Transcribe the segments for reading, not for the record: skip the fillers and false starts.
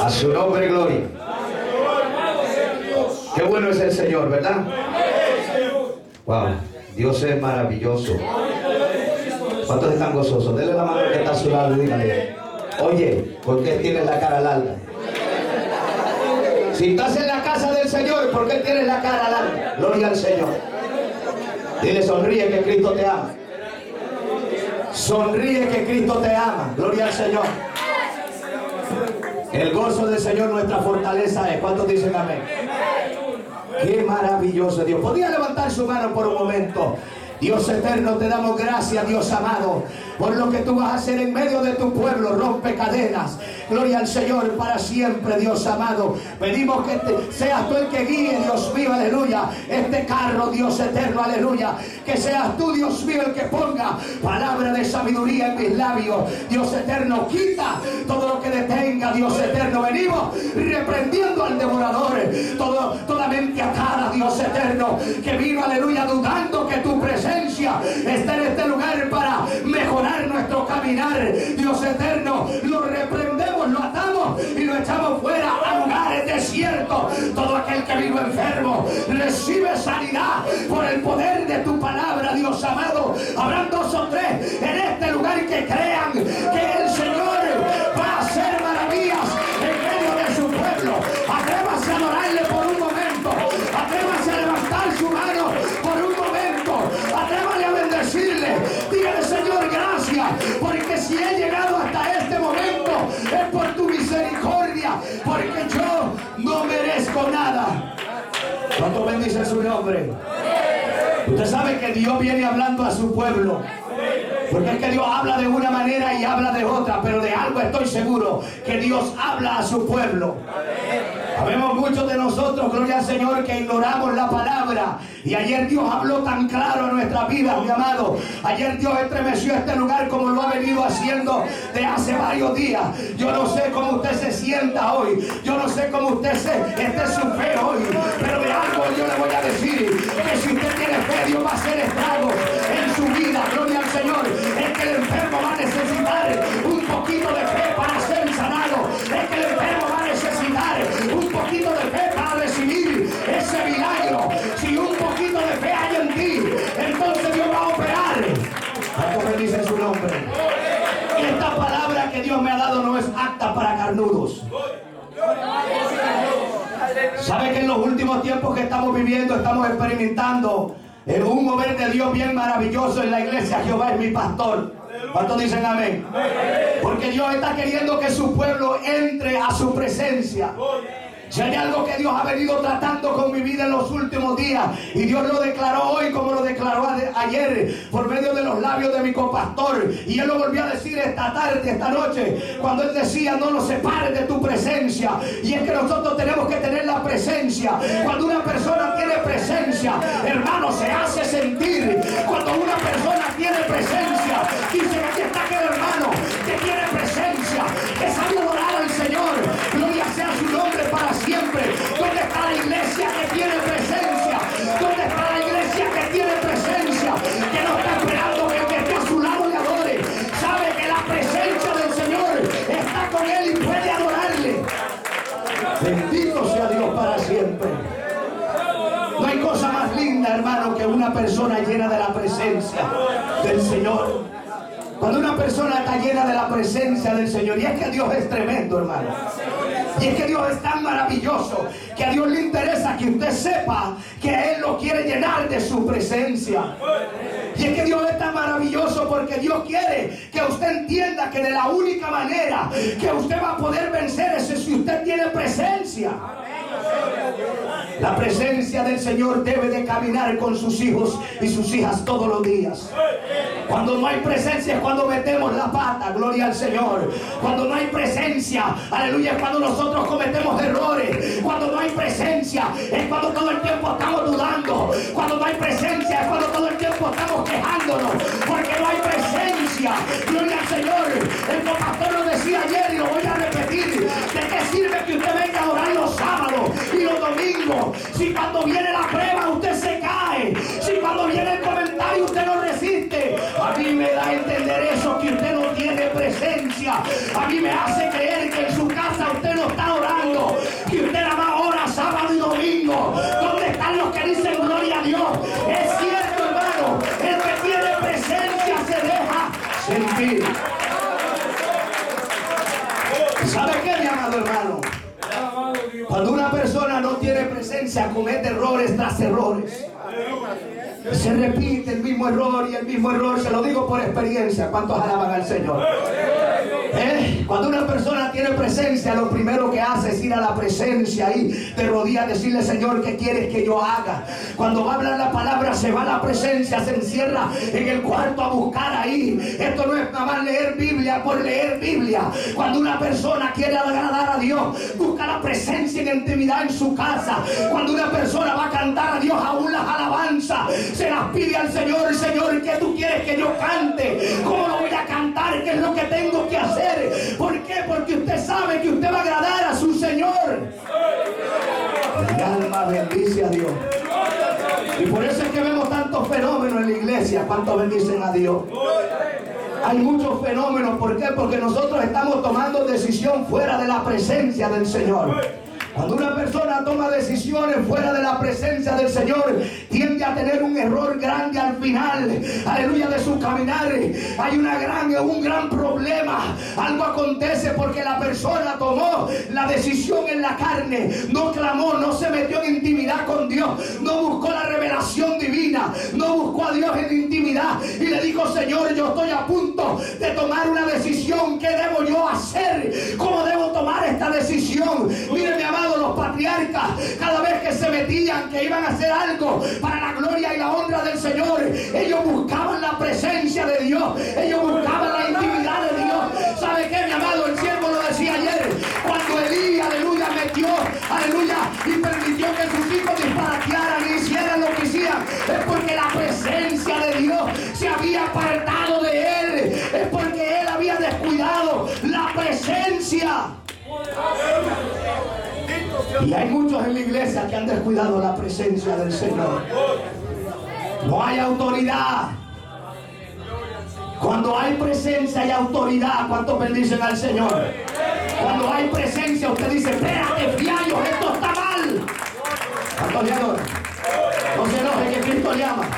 A su nombre, gloria. Qué bueno es el Señor, ¿verdad? Wow, Dios es maravilloso. ¿Cuántos están gozosos? Denle la mano que está a su lado y dígale: oye, ¿por qué tienes la cara larga? Si estás en la casa del Señor, ¿por qué tienes la cara larga? Gloria al Señor. Dile: sonríe que Cristo te ama. Sonríe que Cristo te ama. Gloria al Señor. El gozo del Señor nuestra fortaleza es. ¿Cuántos dicen amén? Qué maravilloso Dios. ¿Podría levantar su mano por un momento? Dios eterno, te damos gracias, Dios amado, por lo que tú vas a hacer en medio de tu pueblo. Rompe cadenas. Gloria al Señor para siempre, Dios amado. Pedimos que seas tú el que guíe, Dios mío, aleluya, este carro, Dios eterno, aleluya. Que seas tú, Dios mío, el que ponga palabra de sabiduría en mis labios. Dios eterno, quita todo lo que detenga, Dios eterno. Venimos reprendiendo al devorador, toda mente atada, Dios eterno, que vino, aleluya, dudando que tu presencia está en este lugar para mejorar nuestro caminar. Dios eterno, lo reprendemos, lo atamos y lo echamos fuera a lugares desiertos. Todo aquel que vino enfermo recibe sanidad por el poder de tu palabra, Dios amado. Habrán 2 o 3 en este lugar que crean que el Señor va a hacer maravillas en medio de su pueblo. Atrévase a adorarle por un momento. Atrévase a levantar su mano por un momento. Atrévale a bendecirle. Dígale: Señor, gracias, porque si he llegado hasta este momento es por tu misericordia, porque yo no merezco nada. ¿Cuánto bendice su nombre? Usted sabe que Dios viene hablando a su pueblo, porque es que Dios habla de una manera y habla de otra, pero de algo estoy seguro, que Dios habla a su pueblo. Sabemos muchos de nosotros, gloria al Señor, que ignoramos la palabra. Y ayer Dios habló tan claro a nuestra vida, mi amado. Ayer Dios estremeció este lugar como lo ha venido haciendo de hace varios días. Yo no sé cómo usted se sienta hoy. Yo no sé cómo usted esté en su fe hoy. Pero de algo yo le voy a decir: que si usted tiene fe, Dios va a hacer estragos en su vida. Gloria al Señor. Es que el enfermo va a necesitar un poquito de fe para ser sanado. Es que el enfermo va a necesitar un poquito de fe para recibir ese milagro. Si un poquito de fe hay en ti, entonces Dios va a operar. ¿Cuánto bendice su nombre? Esta palabra que Dios me ha dado no es apta para carnudos. ¿Sabe que en los últimos tiempos que estamos viviendo estamos experimentando en un mover de Dios bien maravilloso en la iglesia? Jehová es mi pastor. ¿Cuántos dicen amén? Porque Dios está queriendo que su pueblo entre a su presencia. Si hay algo que Dios ha venido tratando con mi vida en los últimos días, y Dios lo declaró hoy como lo declaró ayer por medio de los labios de mi compastor, y Él lo volvió a decir esta tarde, esta noche, cuando Él decía: no nos separes de tu presencia. Y es que nosotros tenemos que tener la presencia. Cuando una persona tiene presencia, hermano, se hace sentir. Cuando una persona tiene presencia, dice: aquí está aquel hermano que tiene presencia, que sabe adorar al Señor. Gloria sea su nombre para siempre. ¿Dónde está la iglesia que tiene presencia? ¿Dónde está la iglesia que tiene presencia? Que no está esperando que el que esté a su lado le adore. Sabe que la presencia del Señor está con él y puede adorarle. Bendito sea Dios para siempre. No hay cosa más linda, hermano, que una persona llena de la presencia del Señor. Cuando una persona está llena de la presencia del Señor, y es que Dios es tremendo, hermano. Y es que Dios es tan maravilloso que a Dios le interesa que usted sepa que Él lo quiere llenar de su presencia. Y es que Dios es tan maravilloso porque Dios quiere que usted entienda que de la única manera que usted va a poder vencer es si usted tiene presencia. La presencia del Señor debe de caminar con sus hijos y sus hijas todos los días. Cuando no hay presencia es cuando metemos la pata, gloria al Señor. Cuando no hay presencia, aleluya, es cuando nosotros cometemos errores. Cuando no hay presencia es cuando todo el tiempo estamos dudando. Cuando no hay presencia es cuando todo el tiempo estamos quejándonos, porque no hay presencia. Gloria al Señor. El pastor lo decía ayer y lo voy a repetir: ¿de qué sirve que usted venga a orar los sábados y los domingos si cuando viene la prueba usted se cae? Si cuando viene el comentario usted no resiste. A mí me da a entender eso, que usted no tiene presencia. A mí me hace creer que en su casa usted no está orando, que usted nada más ora sábado y domingo. ¿Dónde están los que dicen gloria a Dios? Es cierto, hermano, el que tiene presencia se deja sentir. ¿Sabe qué, mi amado hermano? Cuando una persona no tiene presencia, comete errores tras errores. Se repite el mismo error y el mismo error. Se lo digo por experiencia. ¿Cuántos alaban al Señor? Cuando una persona tiene presencia, lo primero que hace es ir a la presencia y de rodillas decirle: Señor, ¿qué quieres que yo haga? Cuando va a hablar la palabra, se va a la presencia, se encierra en el cuarto a buscar ahí. Esto no es nada más leer Biblia por leer Biblia. Cuando una persona quiere agradar a Dios, busca la presencia en intimidad en su casa. Cuando una persona va a cantar a Dios, aún las alabanzas, se las pide al Señor: Señor, ¿qué tú quieres que yo cante? ¿Cómo lo voy a cantar? ¿Qué es lo que tengo que hacer? ¿Por qué? Porque usted sabe que usted va a agradar a su Señor. Mi alma bendice a Dios. Y por eso es que vemos tantos fenómenos en la iglesia. ¿Cuántos bendicen a Dios? Hay muchos fenómenos. ¿Por qué? Porque nosotros estamos tomando decisión fuera de la presencia del Señor. Cuando una persona toma decisiones fuera de la presencia del Señor, tiende a tener un error grande al final, aleluya, de su caminar. Hay un gran problema. Algo acontece porque la persona tomó la decisión en la carne, no clamó, no se metió en intimidad con Dios, no buscó la revelación divina, no buscó a Dios en intimidad y le dijo: Señor, yo estoy a punto de tomar una decisión. ¿Qué debo yo hacer? ¿Cómo debo tomar esta decisión? Mire, mi amado, los patriarcas, cada vez que se metían, que iban a hacer algo para la gloria y la honra del Señor, ellos buscaban la presencia de Dios, ellos buscaban la intimidad de Dios. ¿Sabe qué, mi amado? El siervo lo decía ayer, cuando Elí, aleluya, metió, aleluya, y permitió que sus hijos disparatearan y hicieran lo que hicieran, es porque la presencia de Dios se había apartado de él, es porque él había descuidado la presencia. Y hay muchos en la iglesia que han descuidado la presencia del Señor. No hay autoridad. Cuando hay presencia hay autoridad. ¿Cuántos bendicen al Señor? Cuando hay presencia usted dice: espérate, fiallos, esto está mal. ¿Cuántos le adoran? No se enoje, que Cristo le ama.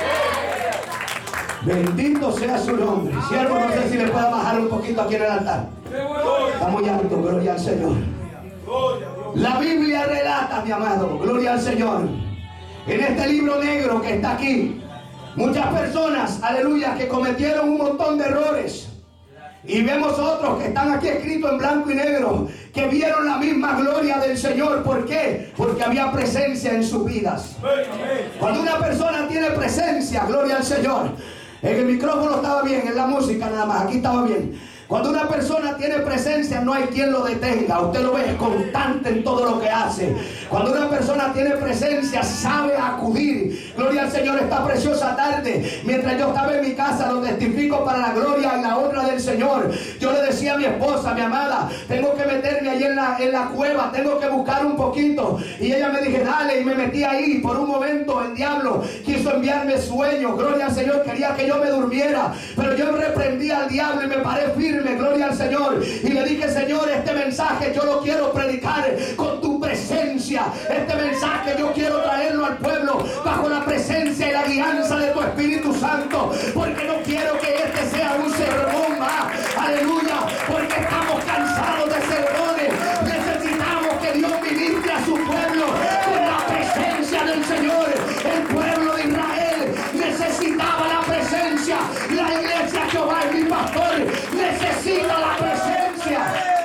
Bendito sea su nombre. Siervo, no sé si le pueda bajar un poquito aquí en el altar. Está muy alto, gloria al Señor. La Biblia relata, mi amado, gloria al Señor, en este libro negro que está aquí, muchas personas, aleluya, que cometieron un montón de errores. Y vemos otros que están aquí escritos en blanco y negro, que vieron la misma gloria del Señor. ¿Por qué? Porque había presencia en sus vidas. Cuando una persona tiene presencia, gloria al Señor. En el micrófono estaba bien, en la música nada más, aquí estaba bien. Cuando una persona tiene presencia, no hay quien lo detenga. Usted lo ve constante en todo lo que hace. Cuando una persona tiene presencia, sabe acudir. Gloria al Señor. Esta preciosa tarde, mientras yo estaba en mi casa, lo testifico para la gloria y la honra del Señor. Yo le decía a mi esposa, mi amada: tengo que meterme ahí en la cueva, tengo que buscar un poquito. Y ella me dije: dale, y me metí ahí. Por un momento el diablo quiso enviarme sueños. Gloria al Señor, quería que yo me durmiera, pero yo reprendí al diablo y me paré firme. Gloria al Señor. Y le dije: Señor, este mensaje yo lo quiero predicar con tu presencia. Este mensaje yo quiero traerlo al pueblo bajo la presencia y la guianza de tu Espíritu Santo, porque no quiero que este sea un sermón más. Aleluya. Porque estamos cansados de sermones. Necesitamos que Dios ministre a su pueblo con la presencia del Señor. El pueblo de Israel necesitaba la presencia. La iglesia Jehová es mi pastor. Necesita la presencia.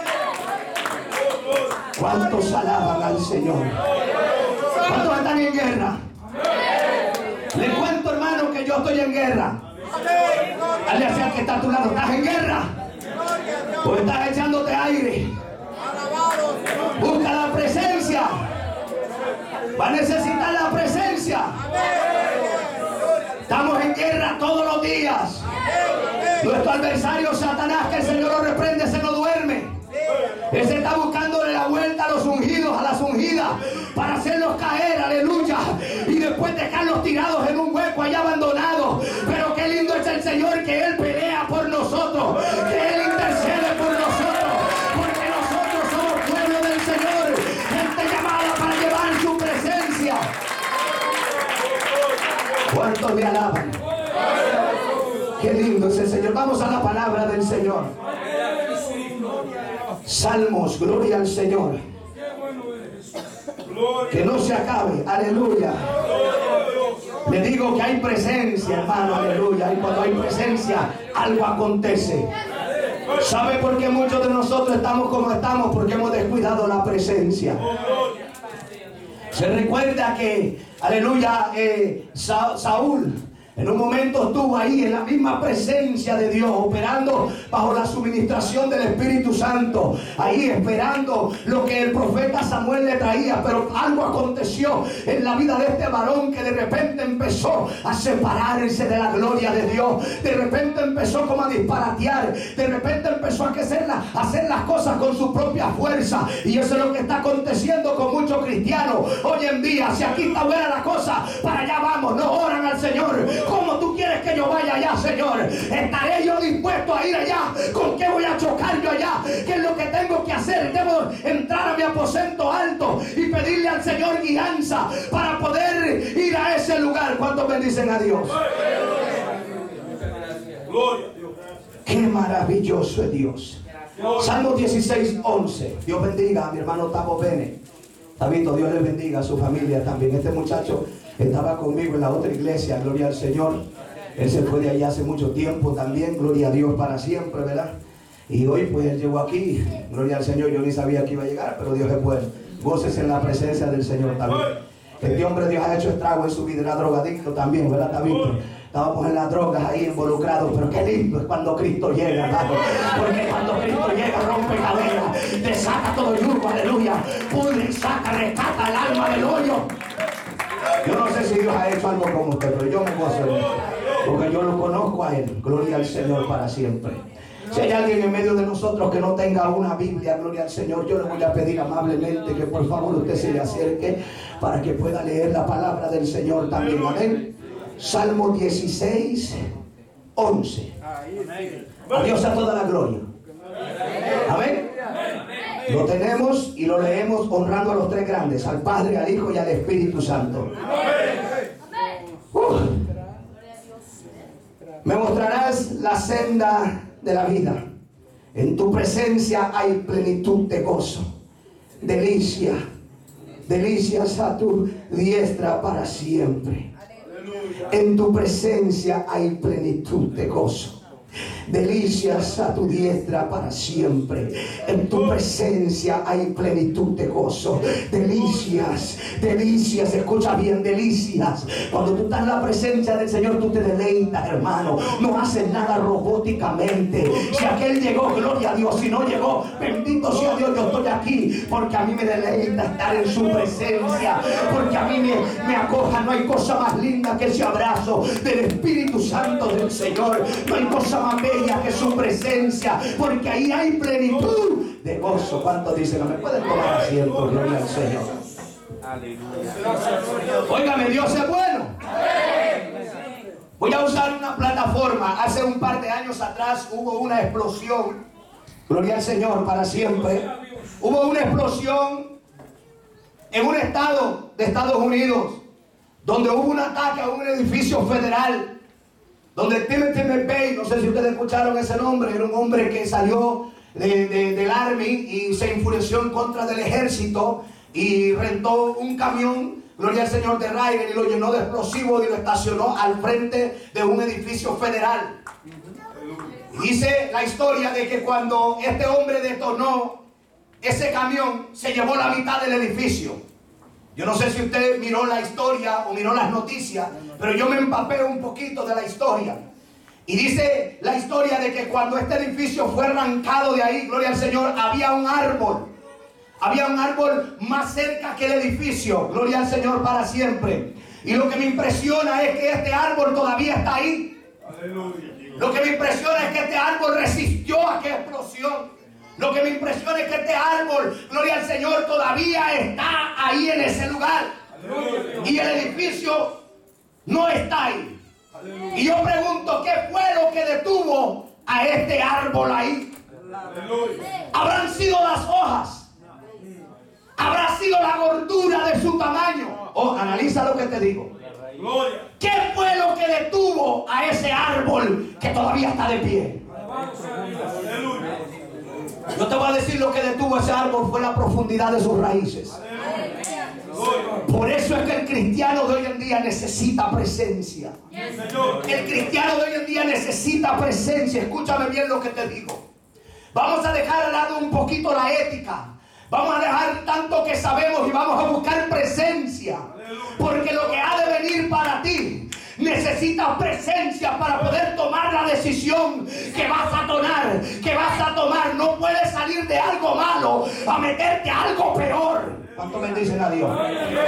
¿Cuántos alaban al Señor? ¿Cuántos están en guerra? Le cuento, hermano, que yo estoy en guerra. Dale hacia el que está a tu lado: ¿estás en guerra? ¿O estás echándote aire? Busca la presencia. Va a necesitar la presencia. Estamos en guerra todos los días. Nuestro adversario Satanás, que el Señor lo reprende, se no duerme. Él se está buscándole la vuelta a los ungidos, a las ungidas, para hacerlos caer, aleluya, y después dejarlos tirados en un hueco allá abandonados. Pero qué lindo es el Señor, que Él pelea por nosotros, que Él intercede por nosotros, porque nosotros somos pueblo le alaban? Qué lindo es el Señor. Vamos a la palabra del Señor. Salmos, gloria al Señor. Que no se acabe, aleluya. Le digo que hay presencia, hermano, aleluya. Y cuando hay presencia, algo acontece. ¿Sabe por qué muchos de nosotros estamos como estamos? Porque hemos descuidado la presencia. Se recuerda que, aleluya, Saúl en un momento estuvo ahí en la misma presencia de Dios, operando bajo la suministración del Espíritu Santo, ahí esperando lo que el profeta Samuel le traía. Pero algo aconteció en la vida de este varón, que de repente empezó a separarse de la gloria de Dios. De repente empezó como a disparatear. De repente empezó a hacer las cosas con su propia fuerza. Y eso es lo que está aconteciendo con muchos cristianos hoy en día. Si aquí está buena la cosa, para allá vamos, no oran al Señor. ¿Cómo tú quieres que yo vaya allá, Señor? ¿Estaré yo dispuesto a ir allá? ¿Con qué voy a chocar yo allá? ¿Qué es lo que tengo que hacer? Debo entrar a mi aposento alto y pedirle al Señor guianza para poder ir a ese lugar. ¿Cuántos bendicen a Dios? Qué maravilloso es Dios. Salmo 16:11. Dios bendiga a mi hermano Tavo Bene. Tabito, Dios le bendiga a su familia también. Este muchacho estaba conmigo en la otra iglesia, gloria al Señor. Él se fue de allá hace mucho tiempo también, gloria a Dios para siempre, ¿verdad? Y hoy pues él llegó aquí, gloria al Señor. Yo ni sabía que iba a llegar, pero Dios es bueno. Gócese en la presencia del Señor también. Este hombre, Dios ha hecho estrago en su vida, era drogadicto también, ¿verdad, Tabito? Estábamos en las drogas ahí involucrados, pero qué lindo es cuando Cristo llega, hermano. Porque cuando Cristo llega, rompe cadenas, desata todo yugo, aleluya. Pudre, saca, rescata el alma del hoyo. Yo no sé si Dios ha hecho algo con usted, pero yo me gozo en él, porque yo lo conozco a él. Gloria al Señor para siempre. Si hay alguien en medio de nosotros que no tenga una Biblia, gloria al Señor, yo le voy a pedir amablemente que por favor usted se le acerque para que pueda leer la palabra del Señor también. Amén. Salmo 16:11. A Dios a toda la gloria. Amén. Lo tenemos y lo leemos honrando a los tres grandes, al Padre, al Hijo y al Espíritu Santo. Me mostrarás la senda de la vida. En tu presencia hay plenitud de gozo. Delicias a tu diestra para siempre. En tu presencia hay plenitud de gozo. Delicias a tu diestra para siempre. En tu presencia hay plenitud de gozo. Delicias, escucha bien, delicias. Cuando tú estás en la presencia del Señor, tú te deleitas, hermano. No haces nada robóticamente. Si aquel llegó, gloria a Dios. Si no llegó, bendito sea Dios, yo estoy aquí. Porque a mí me deleita estar en su presencia. Porque a mí me acoja. No hay cosa más linda que ese abrazo del Espíritu Santo del Señor. No hay cosa más bella que su presencia, porque ahí hay plenitud de gozo. ¿Cuántos dicen? ¿No me pueden tomar asiento? Gloria al Señor. Óigame, Dios es bueno. Voy a usar una plataforma. Hace un par de años atrás hubo una explosión. Gloria al Señor para siempre. Hubo una explosión en un estado de Estados Unidos, donde hubo un ataque a un edificio federal, donde Timothy McVeigh, no sé si ustedes escucharon ese nombre, era un hombre que salió del Army y se enfureció en contra del ejército y rentó un camión, gloria al Señor, de Ryder, y lo llenó de explosivos y lo estacionó al frente de un edificio federal. Y dice la historia de que cuando este hombre detonó ese camión, se llevó la mitad del edificio. Yo no sé si usted miró la historia o miró las noticias, pero yo me empapé un poquito de la historia. Y dice la historia de que cuando este edificio fue arrancado de ahí, gloria al Señor, había un árbol. Había un árbol más cerca que el edificio, gloria al Señor para siempre. Y lo que me impresiona es que este árbol todavía está ahí. Aleluya. Lo que me impresiona es que este árbol resistió a aquella explosión. Lo que me impresiona es que este árbol, gloria al Señor, todavía está ahí en ese lugar. Aleluya. Y el edificio no está ahí. Aleluya. Y yo pregunto, ¿qué fue lo que detuvo a este árbol ahí? Aleluya. ¿Habrán sido las hojas? ¿Habrá sido la gordura de su tamaño? Oh, analiza lo que te digo. Gloria. ¿Qué fue lo que detuvo a ese árbol que todavía está de pie? Yo te voy a decir lo que detuvo a ese árbol fue la profundidad de sus raíces. Por eso es que el cristiano de hoy en día necesita presencia. El cristiano de hoy en día necesita presencia. Escúchame bien lo que te digo. Vamos a dejar al lado un poquito la ética. Vamos a dejar tanto que sabemos y vamos a buscar presencia. Porque lo que ha de venir para ti necesitas presencia para poder tomar la decisión que vas a tomar. No puedes salir de algo malo a meterte a algo peor. ¿Cuánto bendicen a Dios?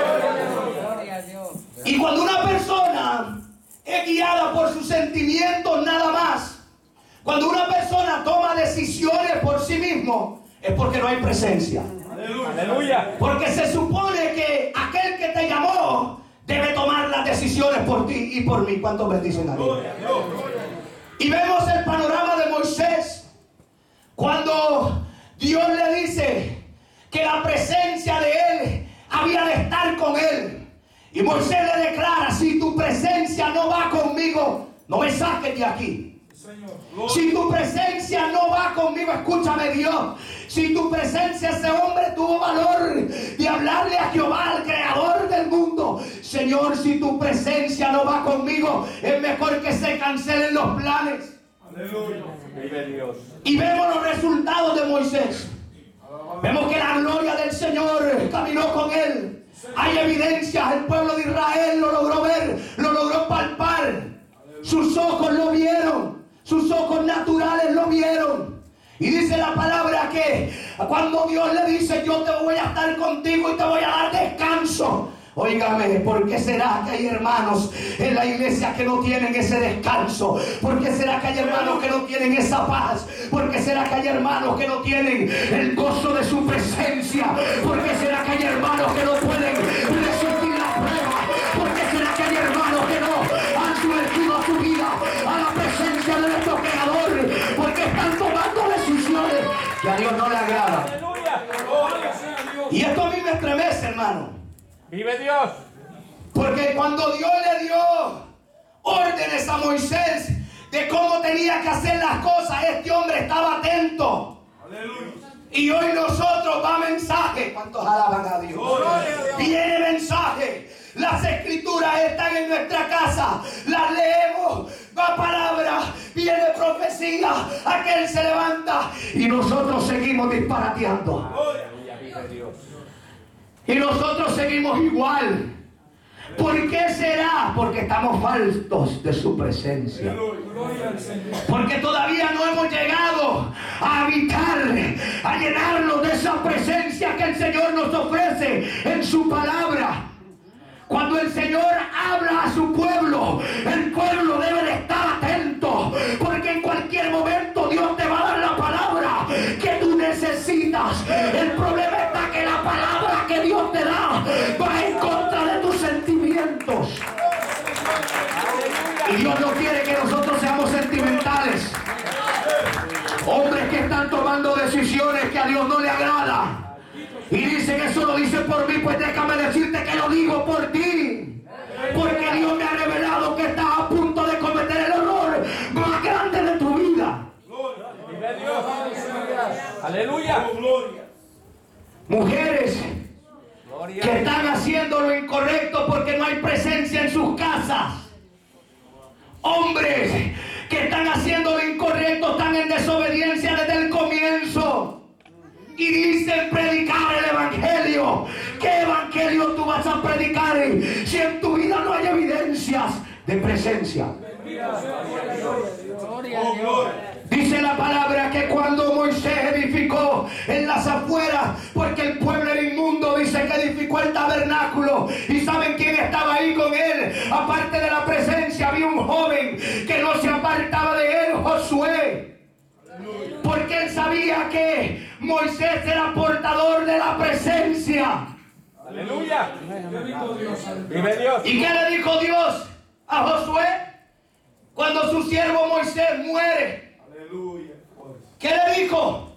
Y cuando una persona es guiada por sus sentimientos nada más, cuando una persona toma decisiones por sí mismo, es porque no hay presencia. Aleluya. Porque se supone que aquel que te llamó debe tomar las decisiones por ti y por mí. ¿Cuántos bendicen a Dios? Y vemos el panorama de Moisés cuando Dios le dice que la presencia de él había de estar con él. Y Moisés le declara: si tu presencia no va conmigo, no me saques de aquí. Si tu presencia no va conmigo, escúchame Dios, si tu presencia, ese hombre tuvo valor de hablarle a Jehová, al creador del mundo: Señor, si tu presencia no va conmigo, es mejor que se cancelen los planes. Aleluya. Vive Dios. Y vemos los resultados de Moisés. Vemos que la gloria del Señor caminó con él. Hay evidencias, el pueblo de Israel lo logró ver, lo logró palpar. Sus ojos lo vieron, sus ojos naturales lo vieron. Y dice la palabra que cuando Dios le dice: yo te voy a estar contigo y te voy a dar descanso. Óigame, ¿por qué será que hay hermanos en la iglesia que no tienen ese descanso? ¿Por qué será que hay hermanos que no tienen esa paz? ¿Por qué será que hay hermanos que no tienen el gozo de su presencia? ¿Por qué será que hay hermanos que no pueden resistir la prueba? ¿Por qué será que hay hermanos que no han sumergido su vida a la presencia de nuestro Creador? Porque están tomando decisiones que a Dios no le agradan. Y esto a mí me estremece, hermano. ¡Vive Dios! Porque cuando Dios le dio órdenes a Moisés de cómo tenía que hacer las cosas, este hombre estaba atento. Aleluya. Y hoy nosotros va mensaje. ¿Cuántos alaban a Dios? Viene mensaje. Las escrituras están en nuestra casa. Las leemos. Va palabra. Viene profecía. Aquel se levanta. Y nosotros seguimos disparateando. ¡Vive Dios! Y nosotros seguimos igual. ¿Por qué será? Porque estamos faltos de su presencia. Porque todavía no hemos llegado a habitar, a llenarnos de esa presencia que el Señor nos ofrece en su palabra. Cuando el Señor habla a su pueblo, el pueblo debe de estar atento, porque en cualquier momento Dios te va a dar la palabra que tú necesitas. El problema está que la palabra que Dios te da va en contra de tus sentimientos. Y Dios no quiere que nosotros seamos sentimentales. Hombres que están tomando decisiones que a Dios no le agrada. Y dicen: eso lo dice por mí. Pues déjame decirte que lo digo por ti. Porque Dios me ha revelado que estás a punto de cometer el error más grande de tu vida. ¡Vive Dios! ¡Aleluya! Mujeres que están haciendo lo incorrecto porque no hay presencia en sus casas. Hombres que están haciendo lo incorrecto, están en desobediencia desde el comienzo. Y dicen predicar el evangelio. ¿Qué evangelio tú vas a predicar si en tu vida no hay evidencias de presencia? Dice la palabra que cuando Moisés edificó en las afueras, porque el pueblo era inmundo, dice que edificó el tabernáculo. ¿Y saben quién estaba ahí con él? Aparte de la presencia, había un joven que no se apartaba de él, Josué. Porque él sabía que Moisés era portador de la presencia. ¡Aleluya! ¡Vive Dios! ¿Y qué le dijo Dios a Josué cuando su siervo Moisés muere? Aleluya. ¿Qué le dijo?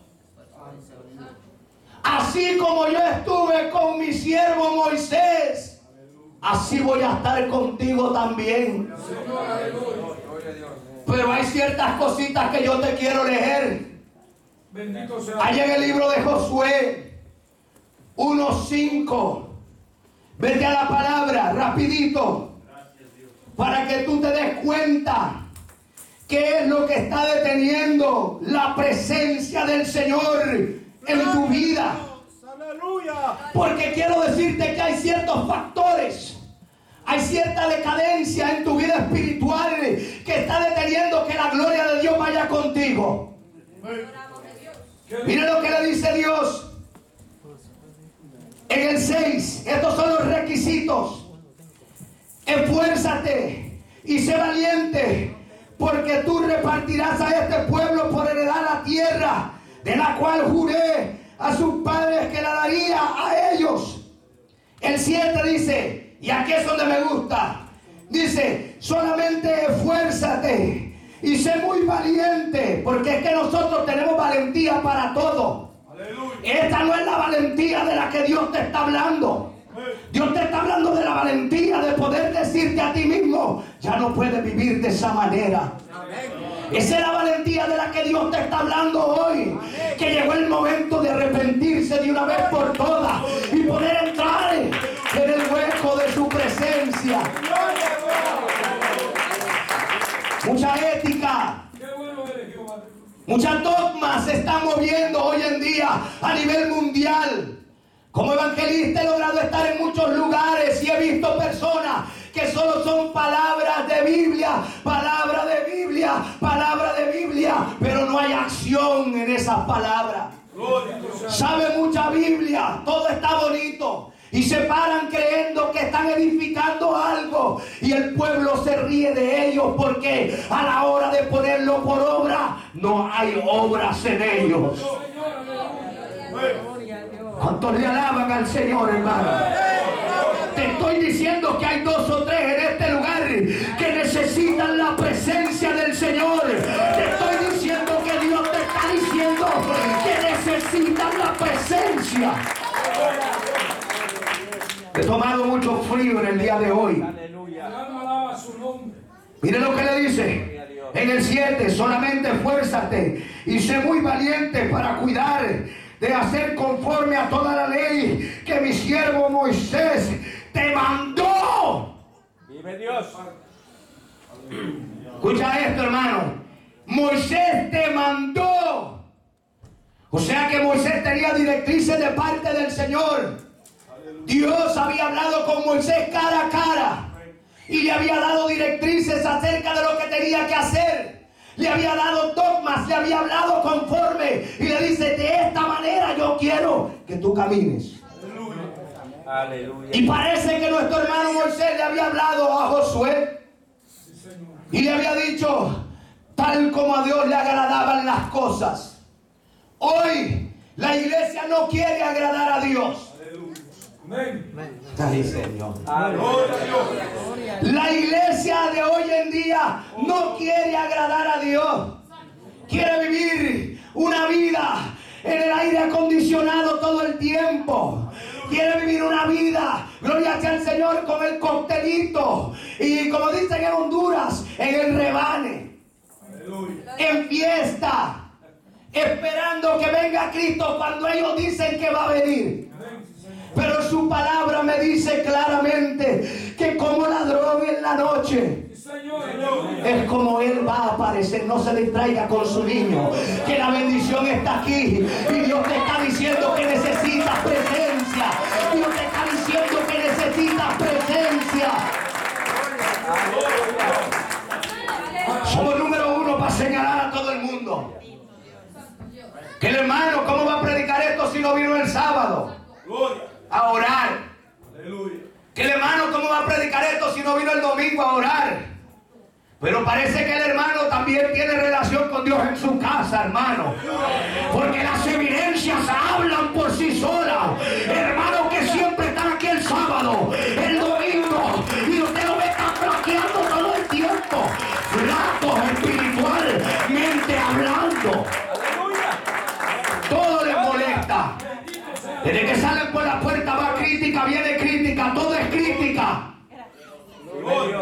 Así como yo estuve con mi siervo Moisés, así voy a estar contigo también. Pero hay ciertas cositas que yo te quiero leer. Bendito sea. Ahí en el libro de Josué 1:5. Vete a la palabra rapidito, para que tú te des cuenta qué es lo que está deteniendo la presencia del Señor en tu vida. Porque quiero decirte que hay ciertos factores, hay cierta decadencia en tu vida espiritual que está deteniendo que la gloria de Dios vaya contigo. Mire lo que le dice Dios en el 6. Estos son los requisitos. Esfuérzate y sé valiente, porque tú repartirás a este pueblo por heredad la tierra de la cual juré a sus padres que la daría a ellos. El 7 dice, y aquí es donde me gusta, dice, solamente esfuérzate y sé muy valiente, porque es que nosotros tenemos valentía para todo. Aleluya. Esta no es la valentía de la que Dios te está hablando. Dios te está hablando de la valentía de poder decirte a ti mismo, ya no puedes vivir de esa manera. Esa es la valentía de la que Dios te está hablando hoy. Que llegó el momento de arrepentirse de una vez por todas y poder entrar en el hueco de su presencia. Mucha ética, muchas dogmas se están moviendo hoy en día a nivel mundial. Como evangelista he logrado estar en muchos lugares y he visto personas que solo son palabras de Biblia, palabra de Biblia, palabra de Biblia, pero no hay acción en esas palabras. Sabe mucha Biblia, todo está bonito, y se paran creyendo que están edificando algo, y el pueblo se ríe de ellos porque a la hora de ponerlo por obra no hay obras en ellos. ¿Cuántos le alaban al Señor, hermano? Te estoy diciendo que hay 2 o 3 en este lugar que necesitan la presencia del Señor. Te estoy diciendo que Dios te está diciendo que necesitan la presencia. He tomado mucho frío en el día de hoy. Mire lo que le dice en el 7. Solamente esfuérzate y sé muy valiente para cuidar de hacer conforme a toda la ley que mi siervo Moisés te mandó. Vive Dios. Escucha esto, hermano. Moisés te mandó. O sea que Moisés tenía directrices de parte del Señor. Dios había hablado con Moisés cara a cara y le había dado directrices acerca de lo que tenía que hacer. Le había dado dogmas, le había hablado conforme y le dice, de esta manera yo quiero que tú camines. Aleluya. Y parece que nuestro hermano Moisés le había hablado a Josué y le había dicho tal como a Dios le agradaban las cosas. Hoy la iglesia no quiere agradar a Dios. Ay, Señor. La iglesia de hoy en día no quiere agradar a Dios. Quiere vivir una vida en el aire acondicionado todo el tiempo. Quiere vivir una vida, gloria sea al Señor, con el coctelito. Y como dicen en Honduras, en el rebane. En fiesta. Esperando que venga Cristo cuando ellos dicen que va a venir. Pero su palabra me dice claramente que como ladrón en la noche es como Él va a aparecer. No se distraiga con su niño, que la bendición está aquí y Dios te está diciendo que necesitas presencia. Dios te está diciendo que necesitas presencia. Somos número 1 para señalar a todo el mundo. Que el hermano, ¿cómo va a predicar esto si no vino el sábado a orar? Que el hermano, ¿cómo va a predicar esto si no vino el domingo a orar? Pero parece que el hermano también tiene relación con Dios en su casa, hermano. Porque las evidencias hablan por sí solas. Hermanos que siempre están aquí el sábado, el domingo, y usted lo ve está flaqueando todo el tiempo. Flacos espiritualmente hablando. Todo les molesta. Desde que salen por la puerta va crítica, viene crítica, todo es crítica.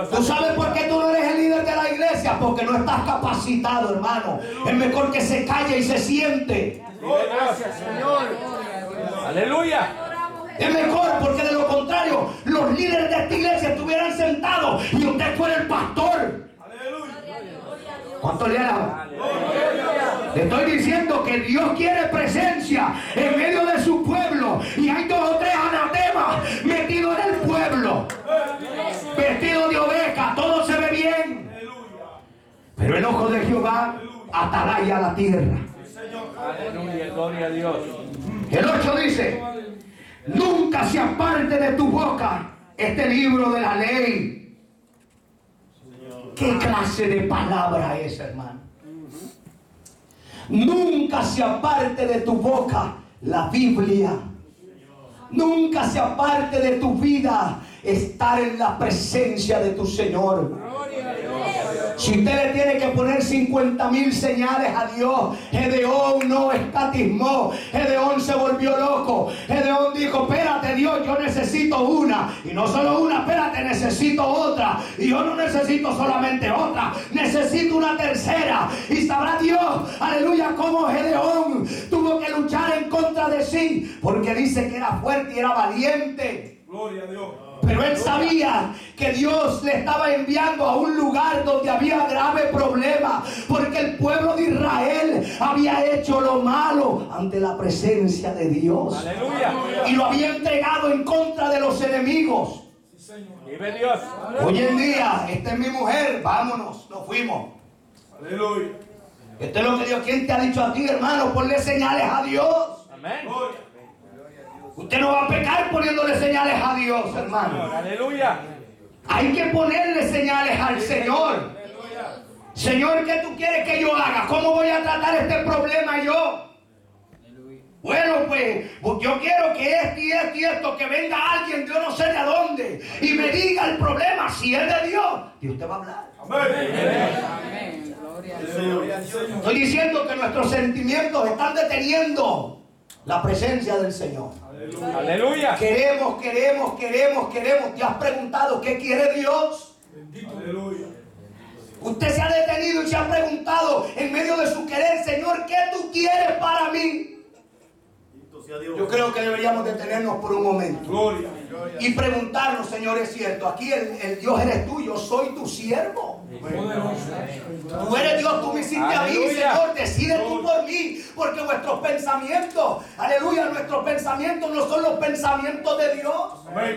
¿Tú sabes por qué tú no eres el líder de la iglesia? Porque no estás capacitado, hermano. Es mejor que se calle y se siente. Gracias, Señor. Aleluya. Es mejor, porque de lo contrario, los líderes de esta iglesia estuvieran sentados y usted fuera el pastor. ¿Cuánto le alaban? Le estoy diciendo que Dios quiere presencia en medio de su pueblo. Y hay 2 o 3 anatemas metidos en el pueblo, vestidos de oveja. Todo se ve bien, pero el ojo de Jehová atalaya la tierra. Aleluya, gloria a Dios. El 8 dice: nunca se aparte de tu boca este libro de la ley. ¿Qué clase de palabra es, hermano? Nunca se aparte de tu boca la Biblia. Nunca se aparte de tu vida estar en la presencia de tu Señor. Si usted le tiene que poner 50,000 señales a Dios, Gedeón no escatimó. Gedeón se volvió loco. Gedeón dijo: espérate, Dios, yo necesito una. Y no solo una, espérate, necesito otra. Y yo no necesito solamente otra, necesito una tercera. Y sabrá Dios, aleluya, cómo Gedeón tuvo que luchar en contra de sí, porque dice que era fuerte y era valiente. Gloria a Dios. Pero él sabía que Dios le estaba enviando a un lugar donde había grave problema, porque el pueblo de Israel había hecho lo malo ante la presencia de Dios. Aleluya. Y lo había entregado en contra de los enemigos. Vive Dios. Hoy en día, esta es mi mujer, vámonos, nos fuimos. Aleluya. Esto es lo que Dios, ¿quién te ha dicho a ti, hermano? Ponle señales a Dios. Amén. Usted no va a pecar poniéndole señales a Dios, hermano. Aleluya. Hay que ponerle señales al Señor. Señor, ¿qué tú quieres que yo haga? ¿Cómo voy a tratar este problema yo? Bueno, pues yo quiero que esto, que venga alguien, yo no sé de dónde, y me diga el problema. Si es de Dios, Dios te va a hablar. Amén. Estoy diciendo que nuestros sentimientos están deteniendo la presencia del Señor. Aleluya. Queremos. ¿Te has preguntado qué quiere Dios? Bendito. Aleluya. Usted se ha detenido y se ha preguntado en medio de su querer: Señor, ¿qué tú quieres para mí? Yo creo que deberíamos detenernos por un momento Gloria. y preguntarnos: Señor, es cierto, aquí el Dios eres tú, yo soy tu siervo. Tú eres Dios, tú me hiciste a mí, Aleluya. Señor, decide tú por mí, porque nuestros pensamientos, aleluya, nuestros pensamientos no son los pensamientos de Dios. Amén.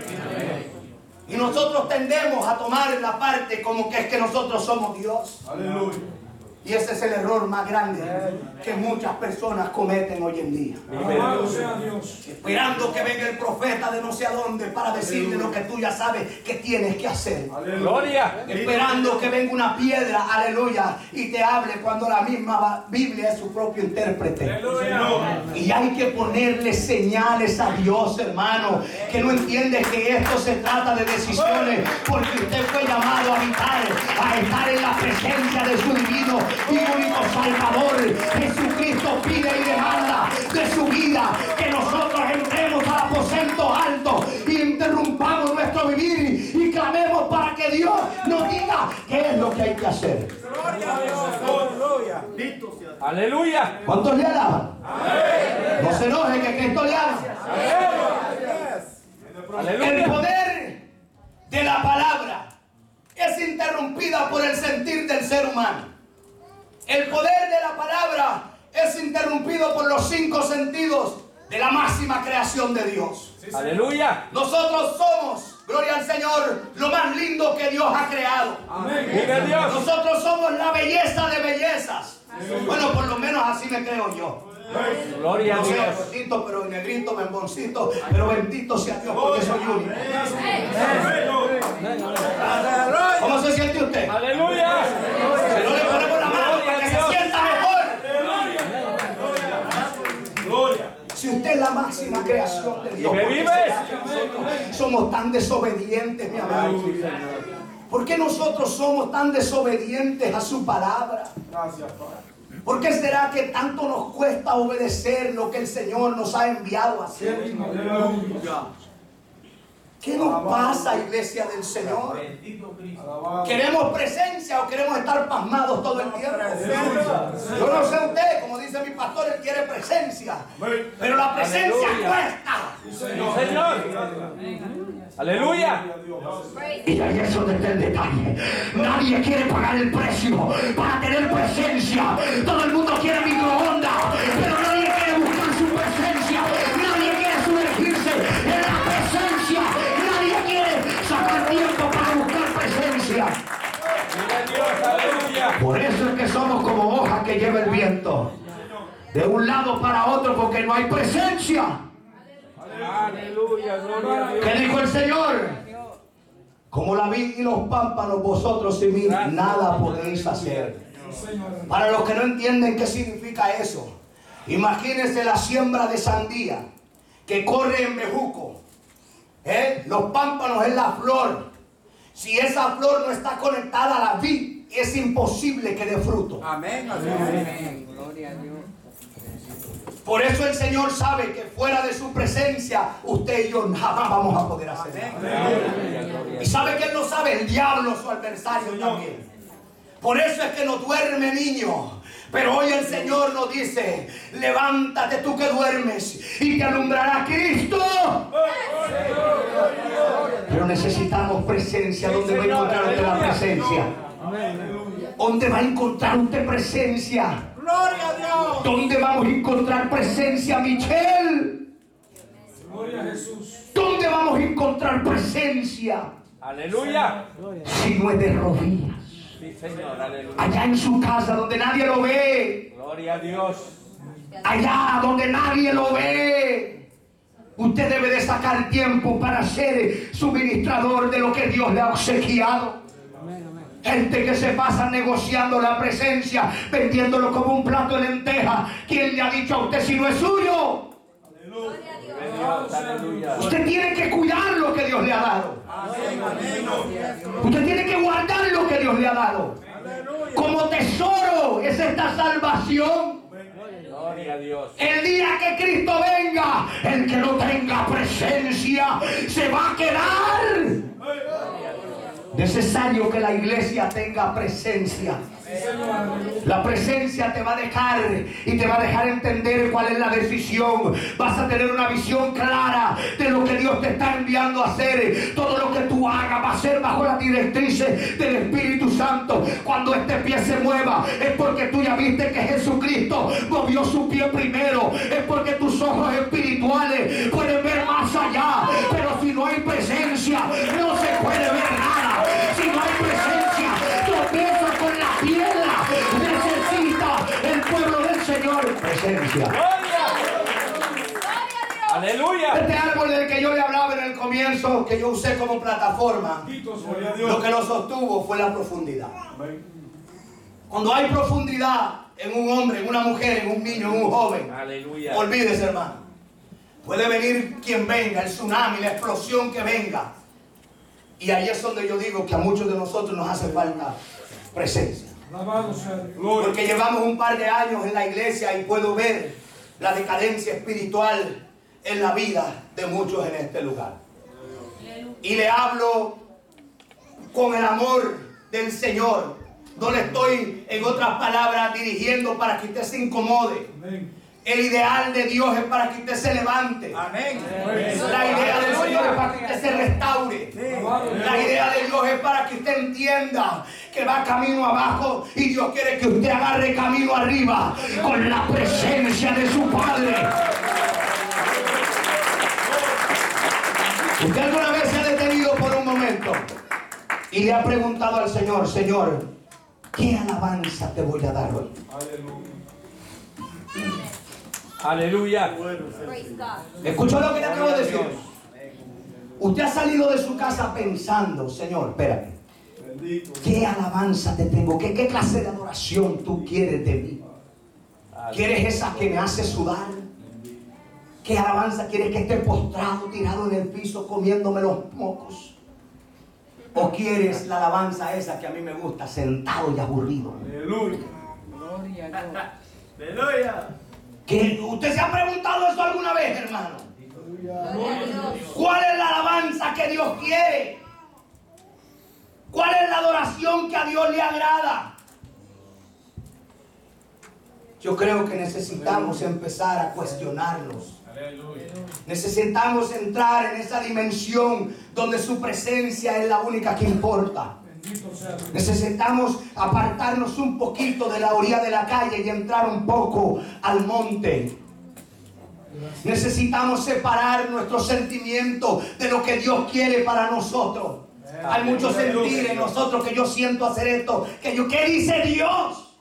Y nosotros tendemos a tomar la parte como que es que nosotros somos Dios. Aleluya. Y ese es el error más grande que muchas personas cometen hoy en día. Alabado sea Dios. Esperando que venga el profeta de no sé a dónde para decirle lo que tú ya sabes que tienes que hacer. Gloria. Esperando que venga una piedra, aleluya, y te hable cuando la misma Biblia es su propio intérprete. Aleluya. Y hay que ponerle señales a Dios, hermano, que no entiende que esto se trata de decisiones, porque usted fue llamado a habitar, a estar en la presencia de su divino y único Salvador. Jesucristo pide y demanda de su vida que nosotros entremos al aposento alto y interrumpamos nuestro vivir y clamemos para que Dios nos diga qué es lo que hay que hacer. Aleluya. ¿Cuántos le alaban? No se enoje que Cristo le ama. El Aleluya. poder de la palabra es interrumpida por el sentir del ser humano. El poder de la palabra es interrumpido por los 5 sentidos de la máxima creación de Dios. Aleluya. Nosotros somos, gloria al Señor, lo más lindo que Dios ha creado. Vive Dios. Nosotros somos la belleza de bellezas. Bueno, por lo menos así me creo yo. Gloria a No sé, Dios. gordito, pero negrito, memboncito, pero bendito sea Dios porque soy único. ¿Cómo se siente usted? Aleluya. Si no le ponemos la mano para que se sienta mejor. Gloria. Si usted es la máxima creación de Dios, ¿Y me ¿por qué vives? será que nosotros somos tan desobedientes, mi amado? ¿Por qué nosotros somos tan desobedientes a su palabra? Gracias, Padre. ¿Por qué será que tanto nos cuesta obedecer lo que el Señor nos ha enviado a hacer? Aleluya. ¿Qué nos pasa, iglesia del Señor? Alabado. ¿Queremos presencia o queremos estar pasmados todo el tiempo? Yo no sé usted, como dice mi pastor, él quiere presencia. Pero la presencia cuesta. Señor. Aleluya. Y ahí es donde está el detalle. Nadie quiere pagar el precio para tener presencia. Todo el mundo quiere microondas, pero nadie quiere buscar su presencia. Nadie quiere sumergirse en la presencia. Nadie quiere sacar tiempo para buscar presencia. Gloria a Dios. Aleluya. Por eso es que somos como hojas que lleva el viento de un lado para otro, porque no hay presencia. Aleluya. Gloria a Dios. ¿Qué dijo el Señor? Como la vid y los pámpanos, vosotros sin mí nada podéis hacer. Para los que no entienden qué significa eso, imagínense la siembra de sandía que corre en bejuco. Los pámpanos es la flor. Si esa flor no está conectada a la vid, es imposible que dé fruto. Amén. Amén. Gloria a Dios. Por eso el Señor sabe que fuera de su presencia, usted y yo jamás vamos a poder hacer nada. Y sabe que Él lo sabe, el diablo, su adversario también. Por eso es que no duerme, niño. Pero hoy el Señor nos dice: levántate tú que duermes y te alumbrará Cristo. Pero necesitamos presencia. ¿Dónde va a encontrar usted la presencia? ¿Dónde va a encontrar usted presencia? Gloria a Dios. ¿Dónde vamos a encontrar presencia, Michelle? Gloria a Jesús. ¿Dónde vamos a encontrar presencia? Aleluya. Si no es de rodillas. Sí, Señor. Aleluya. Allá en su casa donde nadie lo ve. Gloria a Dios. Allá donde nadie lo ve. Usted debe de sacar tiempo para ser suministrador de lo que Dios le ha obsequiado. Gente que se pasa negociando la presencia, vendiéndolo como un plato de lenteja. ¿Quién le ha dicho a usted si no es suyo? Dios. Aleluya. Usted tiene que cuidar lo que Dios le ha dado. Usted tiene que guardar lo que Dios le ha dado. Como tesoro es esta salvación. Gloria a Dios. El día que Cristo venga, el que no tenga presencia se va a quedar. Necesario que la iglesia tenga presencia. La presencia te va a dejar y te va a dejar entender cuál es la decisión. Vas a tener una visión clara de lo que Dios te está enviando a hacer. Todo lo que tú hagas va a ser bajo las directrices del Espíritu Santo. Cuando este pie se mueva, es porque tú ya viste que Jesucristo movió su pie primero. Es porque tus ojos espirituales pueden ver más allá. Pero si no hay presencia, no se puede ver nada. Si no hay presencia, tropieza con la piedra. Necesita el pueblo del Señor presencia. Gloria. Aleluya. Este árbol del que yo le hablaba en el comienzo, que yo usé como plataforma, Gloria a lo Dios. que lo sostuvo fue la profundidad. Amén. Cuando hay profundidad en un hombre, en una mujer, en un niño, en un joven, Aleluya. olvídese, hermano. Puede venir quien venga, el tsunami, la explosión que venga. Y ahí es donde yo digo que a muchos de nosotros nos hace falta presencia. Alabado sea Dios. Gloria. Porque llevamos un par de años en la iglesia y puedo ver la decadencia espiritual en la vida de muchos en este lugar. Y le hablo con el amor del Señor. No le estoy, en otras palabras, dirigiendo para que usted se incomode. Amén. El ideal de Dios es para que usted se levante. Amén. La idea del Señor es para que usted se restaure. La idea de Dios es para que usted entienda que va camino abajo y Dios quiere que usted agarre camino arriba con la presencia de su Padre. ¿Usted alguna vez se ha detenido por un momento y le ha preguntado al Señor: Señor, ¿qué alabanza te voy a dar hoy? Aleluya. Aleluya. ¿Escuchó lo que le acabo de decir? Usted ha salido de su casa pensando: Señor, espérate, Bendito. ¿qué alabanza te tengo? ¿Qué clase de adoración tú quieres de mí? ¿Quieres esa que me hace sudar? ¿Qué alabanza quieres que esté postrado, tirado en el piso, comiéndome los mocos? ¿O quieres la alabanza esa que a mí me gusta, sentado y aburrido? Aleluya. Gloria a Dios. Aleluya. ¿Usted se ha preguntado eso alguna vez, hermano? ¿Cuál es la alabanza que Dios quiere? ¿Cuál es la adoración que a Dios le agrada? Yo creo que necesitamos empezar a cuestionarnos. Necesitamos entrar en esa dimensión donde su presencia es la única que importa. Necesitamos apartarnos un poquito de la orilla de la calle y entrar un poco al monte. Necesitamos separar nuestros sentimientos de lo que Dios quiere para nosotros. Hay mucho sentir en nosotros, que yo siento hacer esto, que yo, ¿qué dice Dios?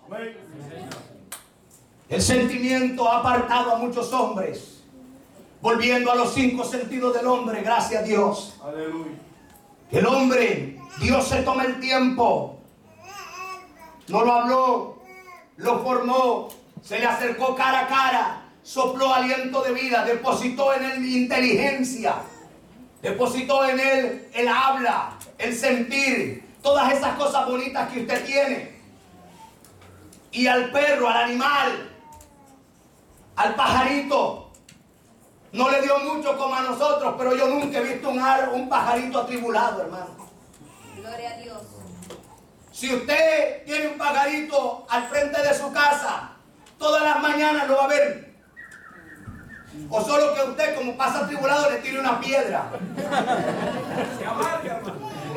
El sentimiento ha apartado a muchos hombres, volviendo a los 5 sentidos del hombre, gracias a Dios. Aleluya. El hombre, Dios se toma el tiempo, no lo habló, lo formó, se le acercó cara a cara, sopló aliento de vida, depositó en él inteligencia, depositó en él el habla, el sentir, todas esas cosas bonitas que usted tiene. Y al perro, al animal, al pajarito, no le dio mucho como a nosotros, pero yo nunca he visto un pajarito atribulado, hermano. Gloria a Dios. Si usted tiene un pajarito al frente de su casa, todas las mañanas lo va a ver. O solo que usted, como pasa atribulado, le tire una piedra. Se amarga, hermano.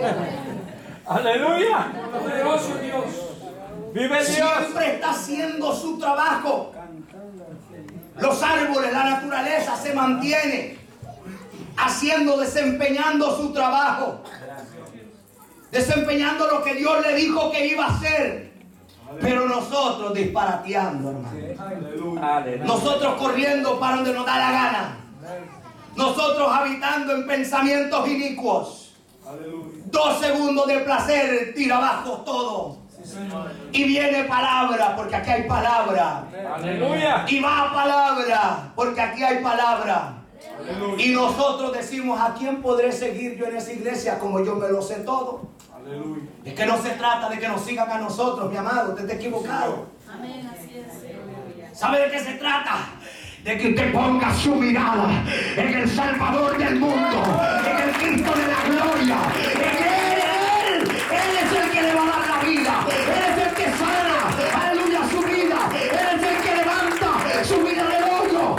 Aleluya. Poderoso Dios. Vive Dios. Siempre está haciendo su trabajo. Los árboles, la naturaleza se mantiene haciendo, desempeñando su trabajo, desempeñando lo que Dios le dijo que iba a hacer. Pero nosotros disparateando, hermano. Aleluya. Nosotros corriendo para donde nos da la gana. Nosotros habitando en pensamientos inicuos. Aleluya. 2 segundos de placer, tira abajo todo. Y viene palabra, porque aquí hay palabra. Aleluya. Y va palabra, porque aquí hay palabra. Aleluya. Y nosotros decimos, ¿a quién podré seguir yo en esa iglesia como yo me lo sé todo? Aleluya. Es que no se trata de que nos sigan a nosotros, mi amado, usted está equivocado. Amén, así es. ¿Sabe de qué se trata? De que usted ponga su mirada en el Salvador del mundo, en el Cristo de la gloria, en Él. Él es el que le va a dar la vida, Él es el que sana, aleluya, su vida, Él es el que levanta su vida del hoyo.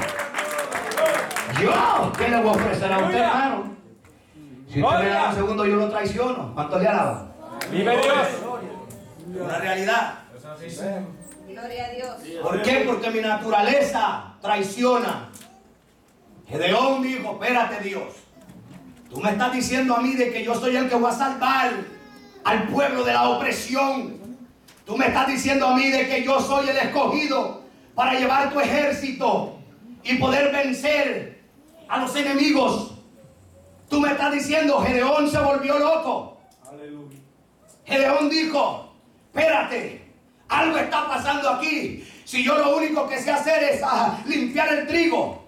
Yo, ¿qué le voy a ofrecer a usted, hermano? Si usted me da un segundo, yo lo traiciono. ¿Cuánto le alaba? Vive Dios. Una realidad. Gloria a Dios. ¿Por qué? Porque mi naturaleza traiciona. Gedeón dijo, espérate Dios, tú me estás diciendo a mí de que yo soy el que voy a salvar al pueblo de la opresión. Tú me estás diciendo a mí de que yo soy el escogido para llevar tu ejército y poder vencer a los enemigos. Tú me estás diciendo, Gedeón se volvió loco. Aleluya. Gedeón dijo, espérate, algo está pasando aquí. Si yo lo único que sé hacer es limpiar el trigo,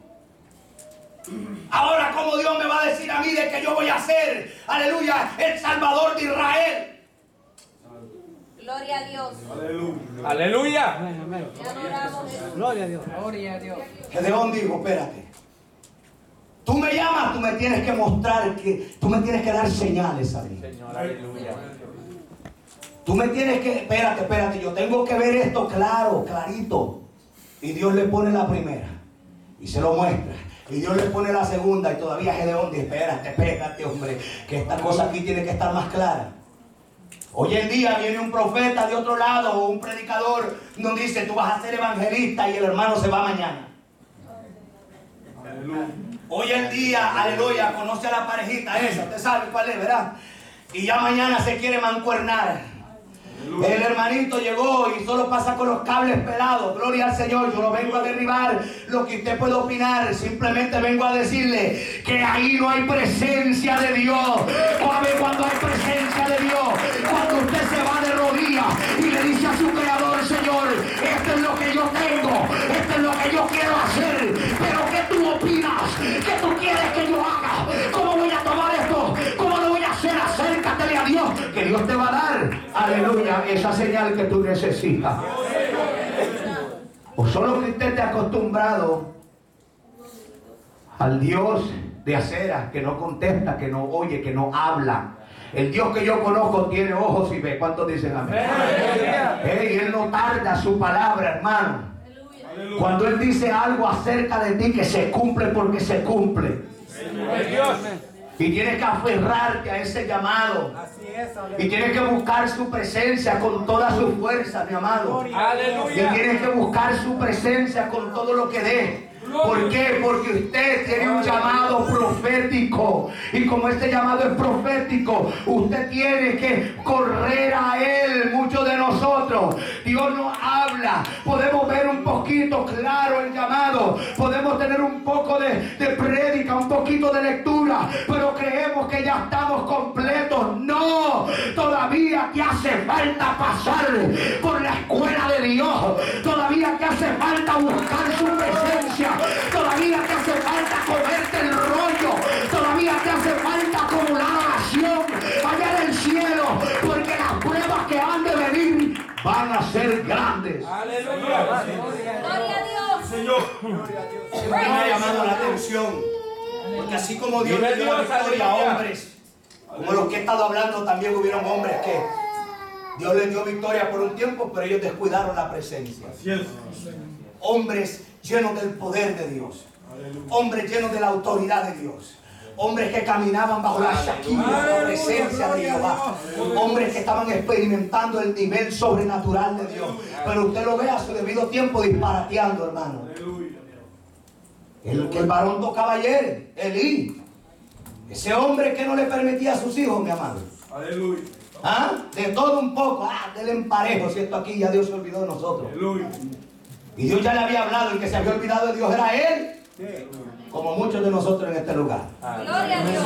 ahora ¿cómo Dios me va a decir a mí de que yo voy a ser, aleluya, el Salvador de Israel? Gloria a Dios. Aleluya. Aleluya. Te adoramos, Jesús. Gloria a Dios. Gloria a Dios. Gedeón dijo, espérate, tú me llamas, tú me tienes que mostrar, que tú me tienes que dar señales a mí. Señor, aleluya. Tú me tienes que, espérate, yo tengo que ver esto claro, clarito. Y Dios le pone la primera y se lo muestra. Y Dios le pone la segunda y todavía Gedeón dice, espérate, hombre, que esta cosa aquí tiene que estar más clara. Hoy en día viene un profeta de otro lado o un predicador donde dice, tú vas a ser evangelista y el hermano se va mañana. Aleluya. Hoy en día, aleluya, conoce a la parejita esa, usted sabe cuál es, ¿verdad? Y ya mañana se quiere mancuernar. El hermanito llegó y solo pasa con los cables pelados. Gloria al Señor. Yo no vengo a derribar lo que usted puede opinar. Simplemente vengo a decirle que ahí no hay presencia de Dios. ¿Sabe cuando hay presencia de Dios? Cuando usted se va de rodillas y le dice a su creador, Señor, esto es lo que yo tengo, esto es lo que yo quiero hacer, pero ¿qué tú opinas? ¿Qué tú quieres que yo haga? ¿Cómo voy a tomar esto? ¿Cómo lo voy a hacer? Acércatele a Dios, que Dios te va a dar, aleluya, esa señal que tú necesitas. O solo que usted te ha acostumbrado al Dios de acera, que no contesta, que no oye, que no habla. El Dios que yo conozco tiene ojos y ve. ¿Cuántos dicen amén? Hey, Él no tarda su palabra, hermano. Cuando Él dice algo acerca de ti, que se cumple porque se cumple. Y tienes que aferrarte a ese llamado. Y tienes que buscar su presencia con toda su fuerza, mi amado. Y tienes que buscar su presencia con todo lo que dé. ¿Por qué? Porque usted tiene un llamado profético. Y como este llamado es profético, usted tiene que correr a Él. Muchos de nosotros, Dios nos habla. Podemos ver un poquito claro el llamado. Podemos tener un poco de prédica, un poquito de lectura. Pero creemos que ya estamos completos. No, todavía te hace falta pasar por la escuela de Dios. Todavía te hace falta buscar su presencia. Todavía te hace falta comerte el rollo. Todavía te hace falta acumular acción allá en el cielo, porque las pruebas que han de venir van a ser grandes. Aleluya. Gloria a Dios. Señor. Me ha llamado la atención, porque así como Dios le dio la victoria a hombres, como los que he estado hablando, también hubieron hombres que Dios les dio victoria por un tiempo, pero ellos descuidaron la presencia. Así es. Hombres llenos del poder de Dios, hombres llenos de la autoridad de Dios, hombres que caminaban bajo la Shekinah, la presencia de Jehová, hombres que estaban experimentando el nivel sobrenatural de Dios. Pero usted lo ve a su debido tiempo disparateando, hermano. El varón tocaba ayer, Elí, ese hombre que no le permitía a sus hijos, mi amado. Aleluya. ¿Ah? De todo un poco, del emparejo, si esto aquí ya Dios se olvidó de nosotros. Aleluya. Y Dios ya le había hablado, el que se había olvidado de Dios era Él, como muchos de nosotros en este lugar. Gloria a Dios.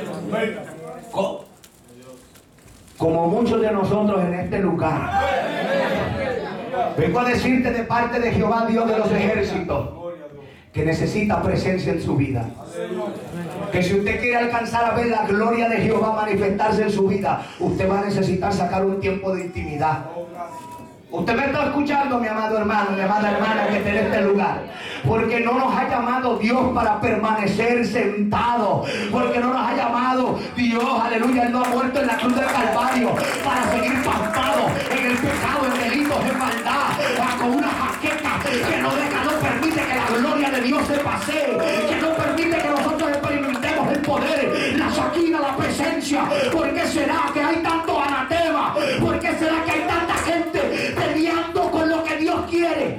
Como muchos de nosotros en este lugar. Vengo a decirte de parte de Jehová, Dios de los ejércitos, que necesita presencia en su vida. Que si usted quiere alcanzar a ver la gloria de Jehová manifestarse en su vida, usted va a necesitar sacar un tiempo de intimidad. Usted me está escuchando, mi amado hermano, mi amada hermana que está en este lugar. Porque no nos ha llamado Dios para permanecer sentados. Porque no nos ha llamado Dios, aleluya, Él no ha muerto en la cruz del Calvario para seguir pampados en el pecado, en delitos, en maldad, con una jaqueca que no deja, no permite que la gloria de Dios se pasee, que no permite que nosotros experimentemos el poder, la Shekinah, la presencia. ¿Por qué será que hay tanto anatema? ¿Por qué será que hay tanta gente peleando con lo que Dios quiere?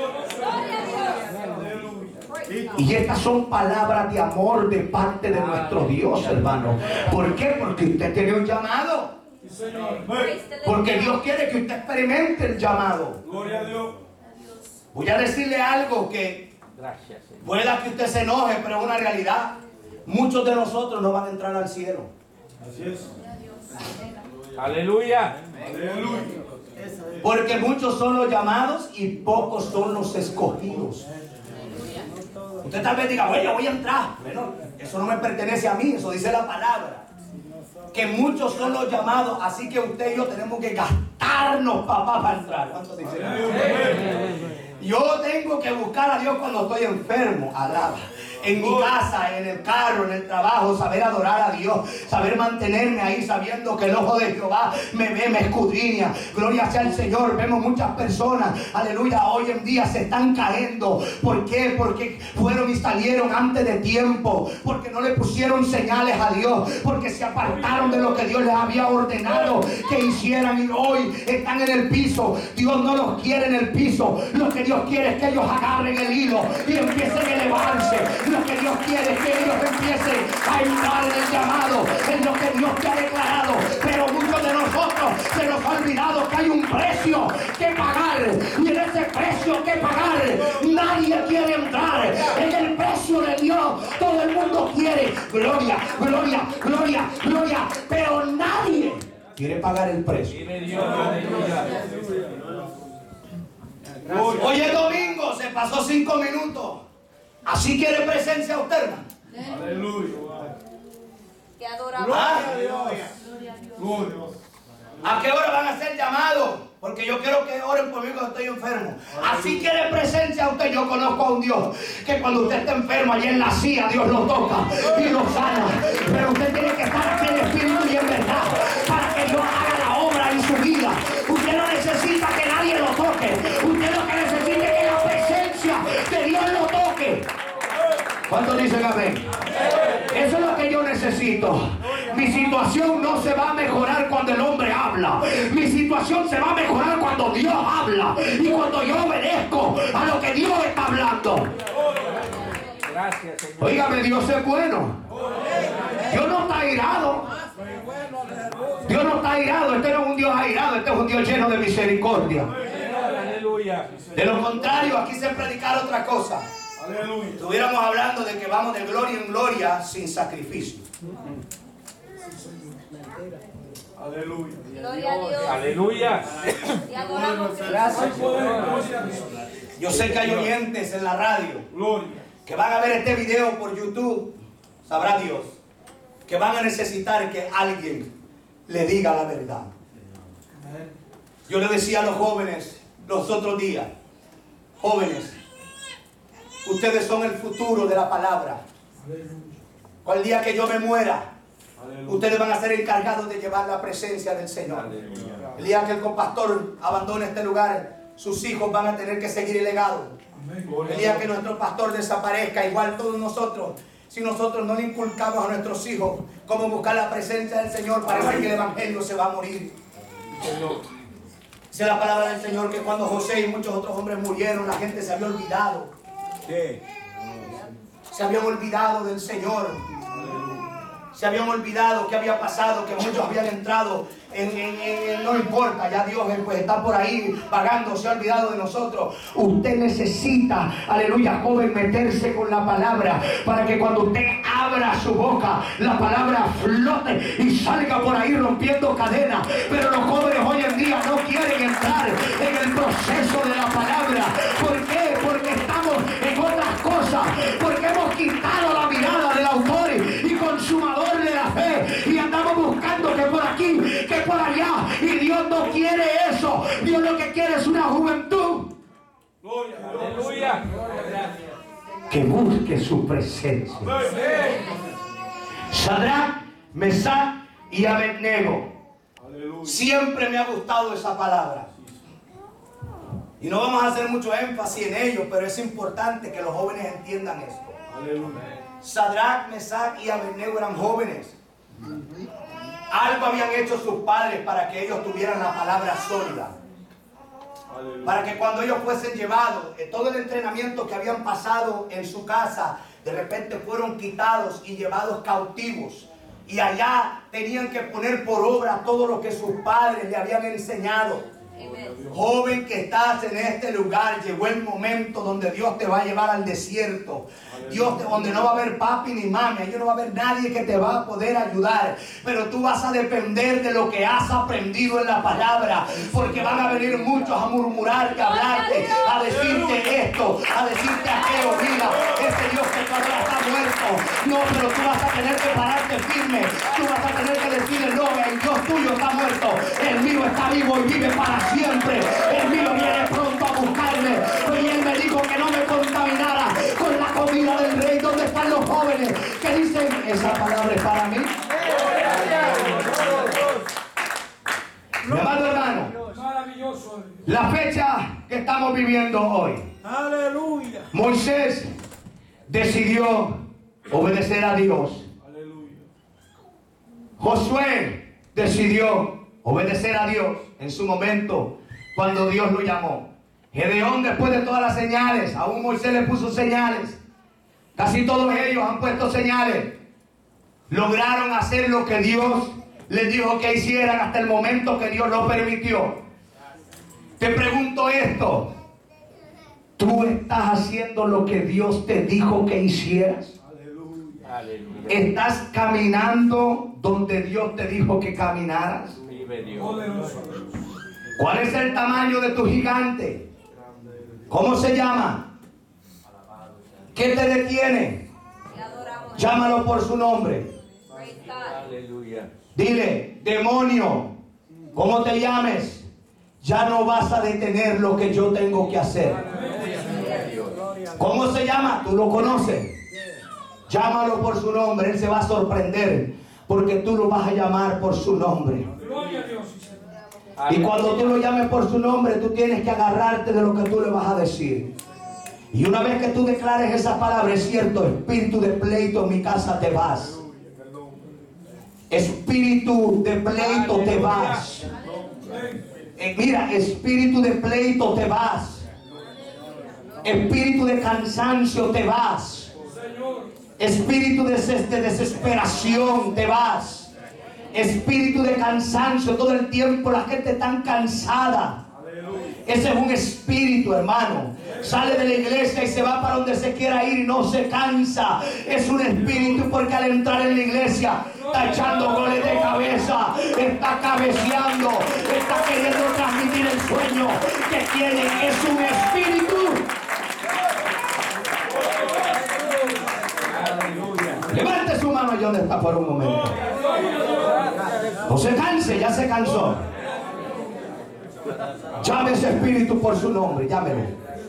Y estas son palabras de amor de parte de nuestro Dios, hermano. ¿Por qué? Porque usted tiene un llamado. Porque Dios quiere que usted experimente el llamado. Gloria a Dios. Voy a decirle algo que pueda que usted se enoje, pero es una realidad. Muchos de nosotros no van a entrar al cielo. Así es. Aleluya. Aleluya. Porque muchos son los llamados y pocos son los escogidos. Usted tal vez diga, oye, voy a entrar. Bueno, eso no me pertenece a mí, eso dice la palabra. Que muchos son los llamados, así que usted y yo tenemos que gastarnos, papá, para entrar. ¿Cuántos dicen? Yo tengo que buscar a Dios cuando estoy enfermo, alaba. En mi casa, en el carro, en el trabajo, saber adorar a Dios, saber mantenerme ahí sabiendo que el ojo de Jehová me ve, me escudriña. Gloria sea al Señor. Vemos muchas personas, aleluya, hoy en día se están cayendo. ¿Por qué? Porque fueron y salieron antes de tiempo, porque no le pusieron señales a Dios, porque se apartaron de lo que Dios les había ordenado que hicieran y hoy están en el piso. Dios no los quiere en el piso. Lo que Dios quiere es que ellos agarren el hilo y empiecen a elevarse. Lo que Dios quiere es que ellos empiecen a entrar en el llamado, en lo que Dios te ha declarado. Pero muchos de nosotros se nos ha olvidado que hay un precio que pagar. Y en ese precio que pagar, nadie quiere entrar. En el precio de Dios, todo el mundo quiere gloria, gloria, gloria, gloria. Pero nadie quiere pagar el precio. Hoy es domingo, se pasó 5 minutos. ¿Así quiere presencia usted, hermano? Aleluya. Te adoramos. Gloria a Dios. Gloria a Dios. Gloria. ¿A qué hora van a ser llamados? Porque yo quiero que oren por mí cuando estoy enfermo. Así quiere presencia usted. Yo conozco a un Dios que cuando usted está enfermo allí en la silla, Dios lo toca y lo sana. Pero usted tiene que estar aquí en espíritu y en verdad para que Dios haga la obra en su vida. Usted no necesita que nadie lo toque. Usted lo que necesita es que la presencia de Dios lo toque. ¿Cuántos dicen amén? Eso es lo que yo necesito. Mi situación no se va a mejorar cuando el hombre habla. Mi situación se va a mejorar cuando Dios habla y cuando yo obedezco a lo que Dios está hablando. Gracias, Señor. Óigame, Dios es bueno. Dios no está airado. Dios no está airado. Este no es un Dios airado. Este es un Dios lleno de misericordia. Aleluya. De lo contrario, aquí se predicara otra cosa. Aleluya. Estuviéramos hablando de que vamos de gloria en gloria sin sacrificio. Aleluya. Gloria a Dios. Aleluya. Te adoramos. Gracias, Señor. Yo sé que hay oyentes en la radio Gloria. que van a ver este video por YouTube, sabrá Dios, que van a necesitar que alguien le diga la verdad. Yo le decía a los jóvenes los otros días, jóvenes, ustedes son el futuro de la palabra. Cual día que yo me muera, ustedes van a ser encargados de llevar la presencia del Señor. El día que el compastor abandone este lugar, sus hijos van a tener que seguir el legado. El día que nuestro pastor desaparezca, igual todos nosotros, si nosotros no le inculcamos a nuestros hijos cómo buscar la presencia del Señor, parece que el evangelio se va a morir. Dice la palabra del Señor que cuando José y muchos otros hombres murieron, la gente se había olvidado. Se habían olvidado del Señor. Se habían olvidado qué había pasado, que muchos habían entrado no importa, ya Dios pues está por ahí pagando, se ha olvidado de nosotros. Usted necesita, aleluya, joven, meterse con la palabra para que cuando usted abra su boca, la palabra flote y salga por ahí rompiendo cadenas. Pero los jóvenes hoy en día no quieren entrar en el proceso de la palabra. ¿Por qué? Porque estamos en otras cosas, porque hemos quitado la mirada del autor y consumador de la fe y andamos buscando que por aquí, que por allá, y Dios no quiere eso. Dios lo que quiere es una juventud Aleluya. que busque su presencia. Sadrach, Mesach y Abednego. Siempre me ha gustado esa palabra. Y no vamos a hacer mucho énfasis en ello, pero es importante que los jóvenes entiendan esto. Sadrach, Mesach y Abednego eran jóvenes. Algo habían hecho sus padres para que ellos tuvieran la palabra sólida. Para que cuando ellos fuesen llevados, todo el entrenamiento que habían pasado en su casa, de repente fueron quitados y llevados cautivos. Y allá tenían que poner por obra todo lo que sus padres le habían enseñado. Joven que estás en este lugar, llegó el momento donde Dios te va a llevar al desierto. Donde no va a haber papi ni mami, allí no va a haber nadie que te va a poder ayudar. Pero tú vas a depender de lo que has aprendido en la palabra. Porque van a venir muchos a murmurarte, a hablarte, a decirte esto, a decirte aquello. Mira, ese Dios que tú adoras está muerto. No, pero tú vas a tener que pararte firme. Tú vas a tener que decirle, no, el Dios tuyo está muerto. El mío está vivo y vive para siempre. El mío viene pronto a buscarme. Y él me dijo que no me contaminara con la comida del rey. ¿Dónde están los jóvenes que dicen esa palabra es para mí? Mi amado hermano, la fecha que estamos viviendo hoy, Aleluya. Moisés decidió obedecer a Dios. Josué decidió obedecer a Dios en su momento cuando Dios lo llamó. Gedeón, después de todas las señales, aún Moisés le puso señales. Casi todos ellos han puesto señales. Lograron hacer lo que Dios les dijo que hicieran hasta el momento que Dios lo permitió. Te pregunto esto: ¿tú estás haciendo lo que Dios te dijo que hicieras? Aleluya. ¿Estás caminando donde Dios te dijo que caminaras? Vive Dios. ¿Cuál es el tamaño de tu gigante? ¿Cómo se llama? ¿Qué te detiene? Te adoramos. Llámalo por su nombre. Praise God. Aleluya. Dile, demonio, Como te llames, ya no vas a detener lo que yo tengo que hacer. ¿Cómo se llama? Tú lo conoces. Llámalo por su nombre. Él se va a sorprender porque tú lo vas a llamar por su nombre. Y cuando tú lo llames por su nombre, tú tienes que agarrarte de lo que tú le vas a decir. Y una vez que tú declares esa palabra, es cierto, espíritu de pleito en mi casa te vas. Espíritu de pleito te vas. Mira, espíritu de pleito te vas. Espíritu de cansancio te vas. Espíritu de desesperación te vas. Espíritu de cansancio, todo el tiempo la gente tan cansada. Ese es un espíritu, hermano. Sale de la iglesia y se va para donde se quiera ir y no se cansa. Es un espíritu porque al entrar en la iglesia está echando goles de cabeza, está cabeceando, está queriendo transmitir el sueño que tiene. Es un espíritu. Levante su mano allí donde está por un momento. No se canse, ya se cansó. Llame ese espíritu por su nombre, llámelo.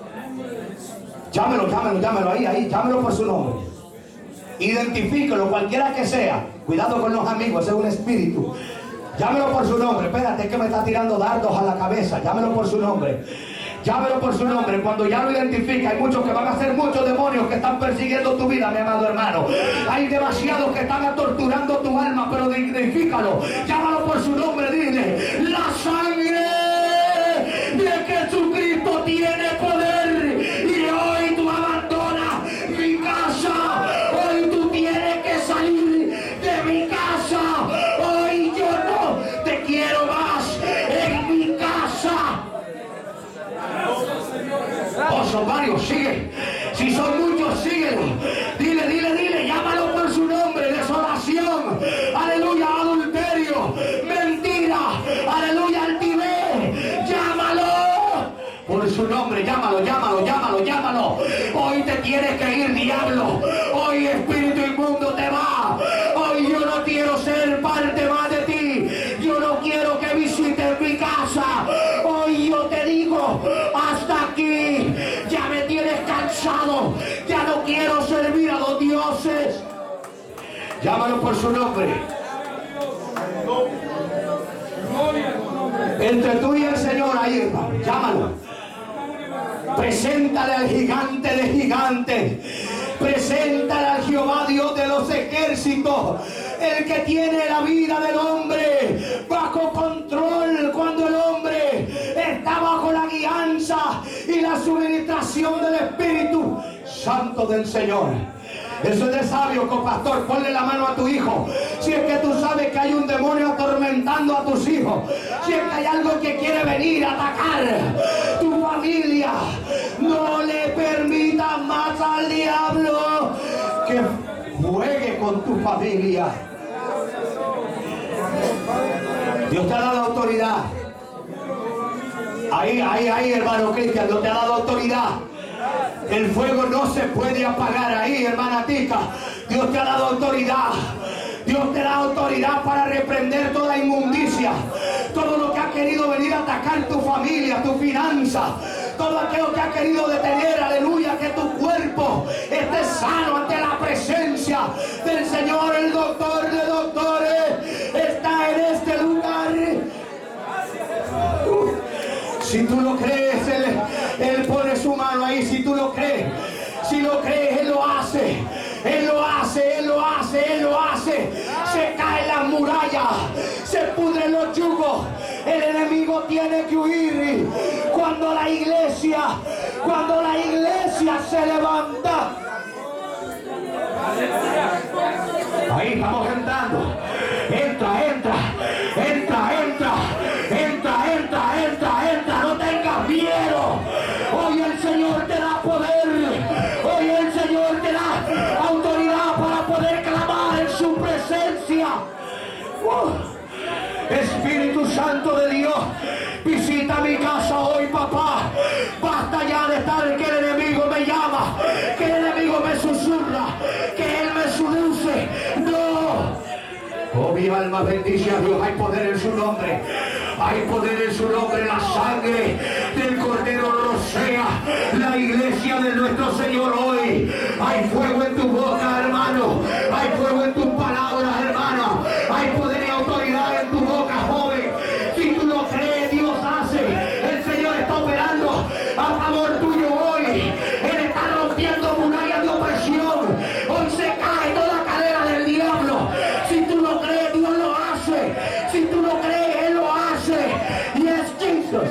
Llámelo, ahí, llámelo por su nombre. Identifíquelo, cualquiera que sea. Cuidado con los amigos, ese es un espíritu. Llámelo por su nombre. Espérate, que me está tirando dardos a la cabeza. Llámelo por su nombre. Llámelo por su nombre. Cuando ya lo identifica, hay muchos que van a ser muchos demonios que están persiguiendo tu vida, mi amado hermano. Hay demasiados que están torturando tu alma, pero identifícalo. Llámalo por su nombre, dile: la sangre de Jesucristo tiene poder. Y hoy tú abandonas mi casa. Hoy tú tienes que salir de mi casa. Hoy yo no te quiero más en mi casa. Oh, son varios, sigue. Si son muchos, síguelo. Dile, llámalo por su nombre. Desolación, aleluya, adulterio, mentira, aleluya, altivez. Llámalo por su nombre, llámalo. Hoy te tienes que ir, diablo. Hoy espíritu inmundo te va. Hoy yo no quiero ser parte más de ti. Yo no quiero que visites mi casa. Hoy yo te digo, hasta aquí. Ya me tienes cansado. Ya no quiero servir a los dioses. Llámalo por su nombre. Entre tú y el Señor, ahí, hermano. Llámalo. Preséntale al gigante de gigantes. Preséntale al Jehová Dios de los ejércitos, el que tiene la vida del hombre bajo control. Cuando el hombre está bajo la guianza y la suministración del Espíritu Santo del Señor. Eso es de sabio, copastor. Ponle la mano a tu hijo. Si es que tú sabes que hay un demonio atormentando a tus hijos, si es que hay algo que quiere venir a atacar tu familia, no le permitas más al diablo que juegue con tu familia. Dios te ha dado autoridad. Ahí, hermano Cristian, Dios te ha dado autoridad. El fuego no se puede apagar ahí, hermana Tica. Dios te ha dado autoridad. Dios te da autoridad para reprender toda inmundicia. Todo lo que ha querido venir a atacar tu familia, tu finanza. Todo aquello que ha querido detener, aleluya, que tu cuerpo esté sano ante la presencia del Señor. El doctor de doctores está en este lugar. Si tú lo crees, Él pone su mano ahí. Si tú lo crees, si lo crees, Él lo hace. Él lo hace, Él lo hace, Él lo hace. Se caen las murallas, se pudren los yugos. El enemigo tiene que huir. Cuando la iglesia se levanta. Ahí estamos entrando. Entra. No tengas miedo. Hoy el Señor te da poder. Hoy el Señor te da autoridad para poder clamar en su presencia. Espíritu Santo de Dios, visita mi casa hoy, papá. Basta ya de estar que el enemigo me llama, que el enemigo me susurra, que él me seduce. No. Oh, mi alma bendice a Dios. Hay poder en su nombre. Hay poder en su nombre. La sangre del Cordero rocea la iglesia de nuestro Señor hoy. Hay fuego en tu boca, hermano. Hay fuego en tus palabras, hermano. Hay poder y autoridad en tu boca, joven. Si tú lo crees, Dios hace. El Señor está operando a favor tuyo hoy. Él está rompiendo murallas de opresión. Hoy se cae toda cadena del diablo. Si tú lo crees, Dios lo hace. Si tú lo crees, Él lo hace. Yes, Jesus.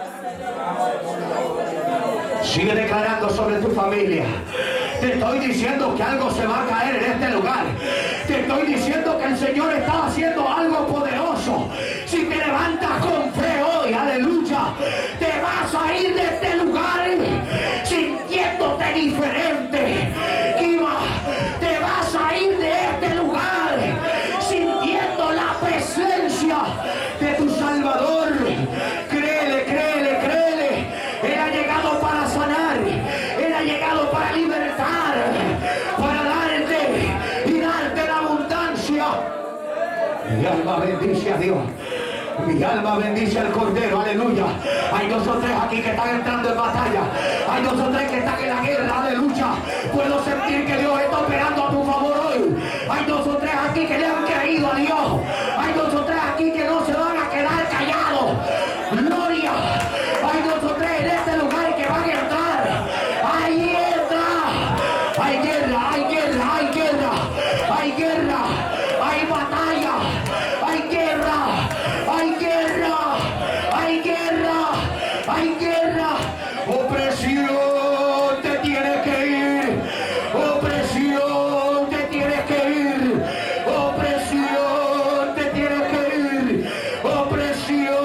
Sigue declarando sobre tu familia. Te estoy diciendo que algo se va a caer en este lugar. Te estoy diciendo que el Señor está haciendo algo poderoso. Si te levantas con fe hoy, aleluya, te vas a ir de este lugar sintiéndote diferente. Te vas a ir de este lugar sintiendo la presencia de tu Salvador. Créele, créele, créele. Él ha llegado para sanar. Él ha llegado para libertar, para darte y darte la abundancia. Mi alma bendice a Dios. Mi alma bendice al Cordero, aleluya. Hay 2 o 3 aquí que están entrando en batalla. Hay 2 o 3 que están en la guerra, aleluya. Puedo sentir que Dios está operando a tu favor hoy. Hay 2 o 3 aquí que le han creído a Dios. Hay 2 o 3 aquí que no se van a quedar callados. Gloria. Hay 2 o 3 en este lugar que van a entrar. Ahí entra. Hay guerra, hay guerra, hay guerra. Hay guerra, hay batalla. Hay guerra. Hay guerra, hay guerra, hay guerra. Opresión, te tienes que ir. Opresión, te tienes que ir. Opresión, te tienes que ir. Opresión.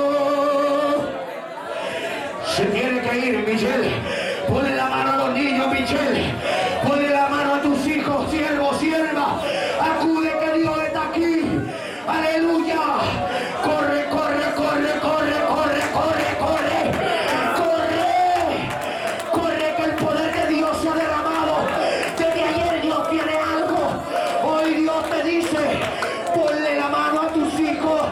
Se tiene que ir, Michelle. Ponle la mano a los niños, Michelle. Ponle la mano a tus hijos, siervo, sierva. Acude que Dios está aquí. Aleluya. Corre, corre, corre, corre, corre, corre, corre. Corre. Corre que el poder de Dios se ha derramado. Desde ayer Dios tiene algo. Hoy Dios te dice, ponle la mano a tus hijos.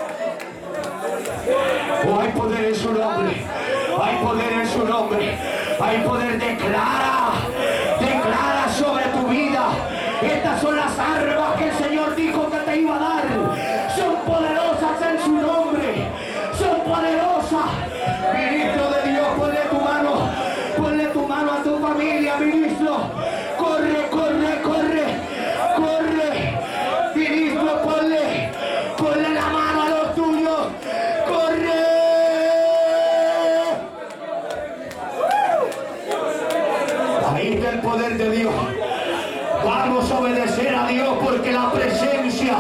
Oh, hay poder en su nombre. Hay poder en su nombre. Hay poder. Declara. Declara sobre tu vida. Estas son las armas que el Señor dijo que te iba a dar. Son poderosas en su nombre. Son poderosas. Ministro de Dios, ponle tu mano. Ponle tu mano a tu familia, ministro. Corre, corre, corre. Corre. Ministro, ponle la mano a los tuyos. Corre. Ahí está el poder de Dios. Vamos a obedecer a Dios porque la presencia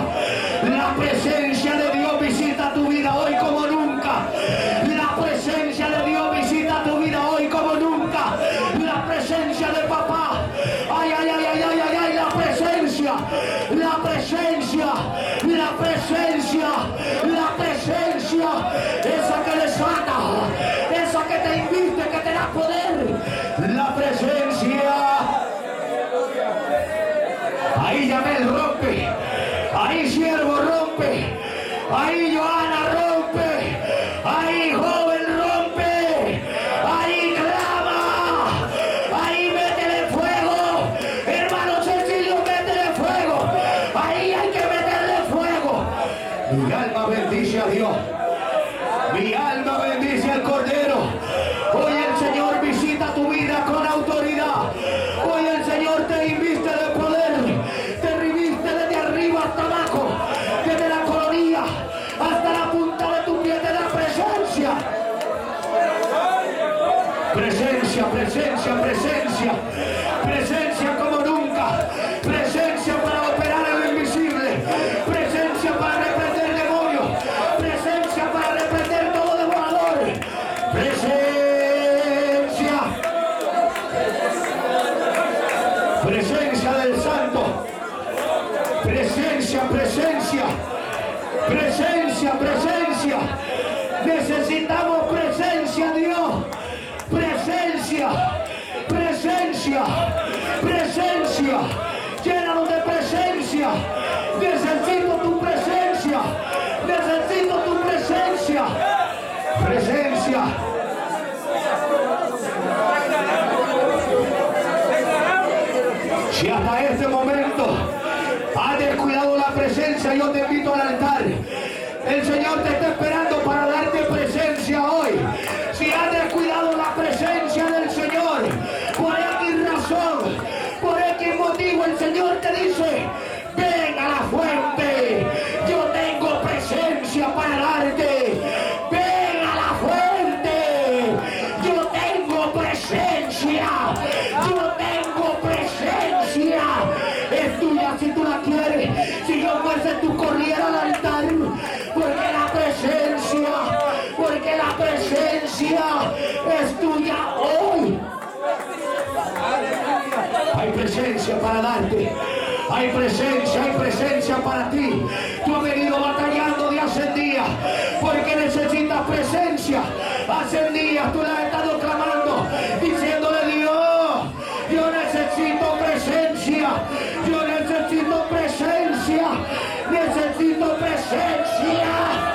de Dios visita tu vida hoy como nunca. La presencia de Dios visita tu vida hoy como nunca. La presencia de papá. Ay, ay, ay, ay, ay, ay, ay, la presencia. La presencia. La presencia. La presencia. Esa que desata. Esa que te invite, que te da poder. La presencia. Ahí Yamel rompe. Ahí siervo rompe. Ahí Joana rompe. Ahí joven rompe. Ahí clama. Ahí métele fuego. Hermano Cecilio, métele fuego. Ahí hay que meterle fuego. Mi alma bendice a Dios. Mi alma bendice al Cordero. Hoy el Señor visita tu vida con autoridad. Hoy el Señor te inviste de poder. Te reviste desde arriba hasta abajo. Desde la coronilla hasta la punta de tu pie te da presencia. Presencia, presencia, presencia. Presencia como nunca. Presencia para operar en lo invisible. Presencia para reprender demonios. Presencia para reprender todo devorador. Presencia. Presencia del Santo. Presencia, presencia. Presencia, presencia. Necesitamos presencia, Dios. Presencia, presencia, presencia. Llénanos de presencia. Necesito tu presencia. Necesito tu presencia. Si hasta este momento has descuidado la presencia, yo te invito al altar. El Señor te está esperando para darte presencia hoy. Si has descuidado la presencia del Señor, por X razón, por X motivo, el Señor te dice: ven a la fuente, yo tengo presencia para darte. Ven a la fuente, yo tengo presencia, yo tengo presencia. Es tuya si tú la quieres. Si yo fuese tú, corriera al altar, porque la presencia es tuya hoy. Hay presencia para darte. Hay presencia para ti. Tú has venido batallando de hace días porque necesitas presencia. Hace días tú la has estado clamando, diciéndole: Dios, yo necesito presencia. Yo necesito presencia. Necesito presencia.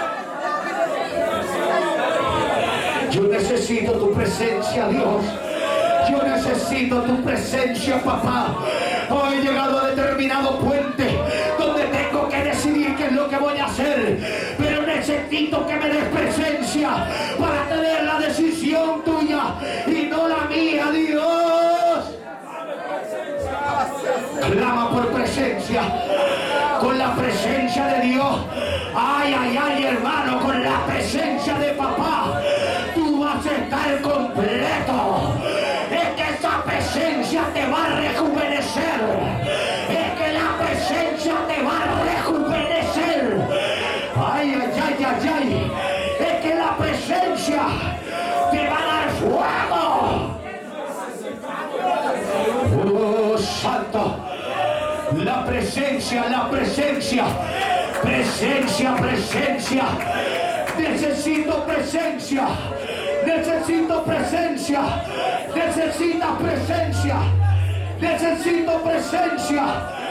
Yo necesito tu presencia, Dios. Yo necesito tu presencia, papá. Hoy he llegado a determinado puente donde tengo que decidir qué es lo que voy a hacer, pero necesito que me des presencia para tener la decisión tuya y no la mía, Dios. Clama por presencia. Con la presencia de Dios, ay, hermano, con la presencia de papá, tú vas a estar completo. Es que esa presencia te va a rejuvenecer. Es que la presencia te va a rejuvenecer. Ay. Es que la presencia te va a dar fuego. Oh, santo. La presencia. Presencia. Necesito presencia. Necesito presencia. Necesitas presencia. Necesito presencia.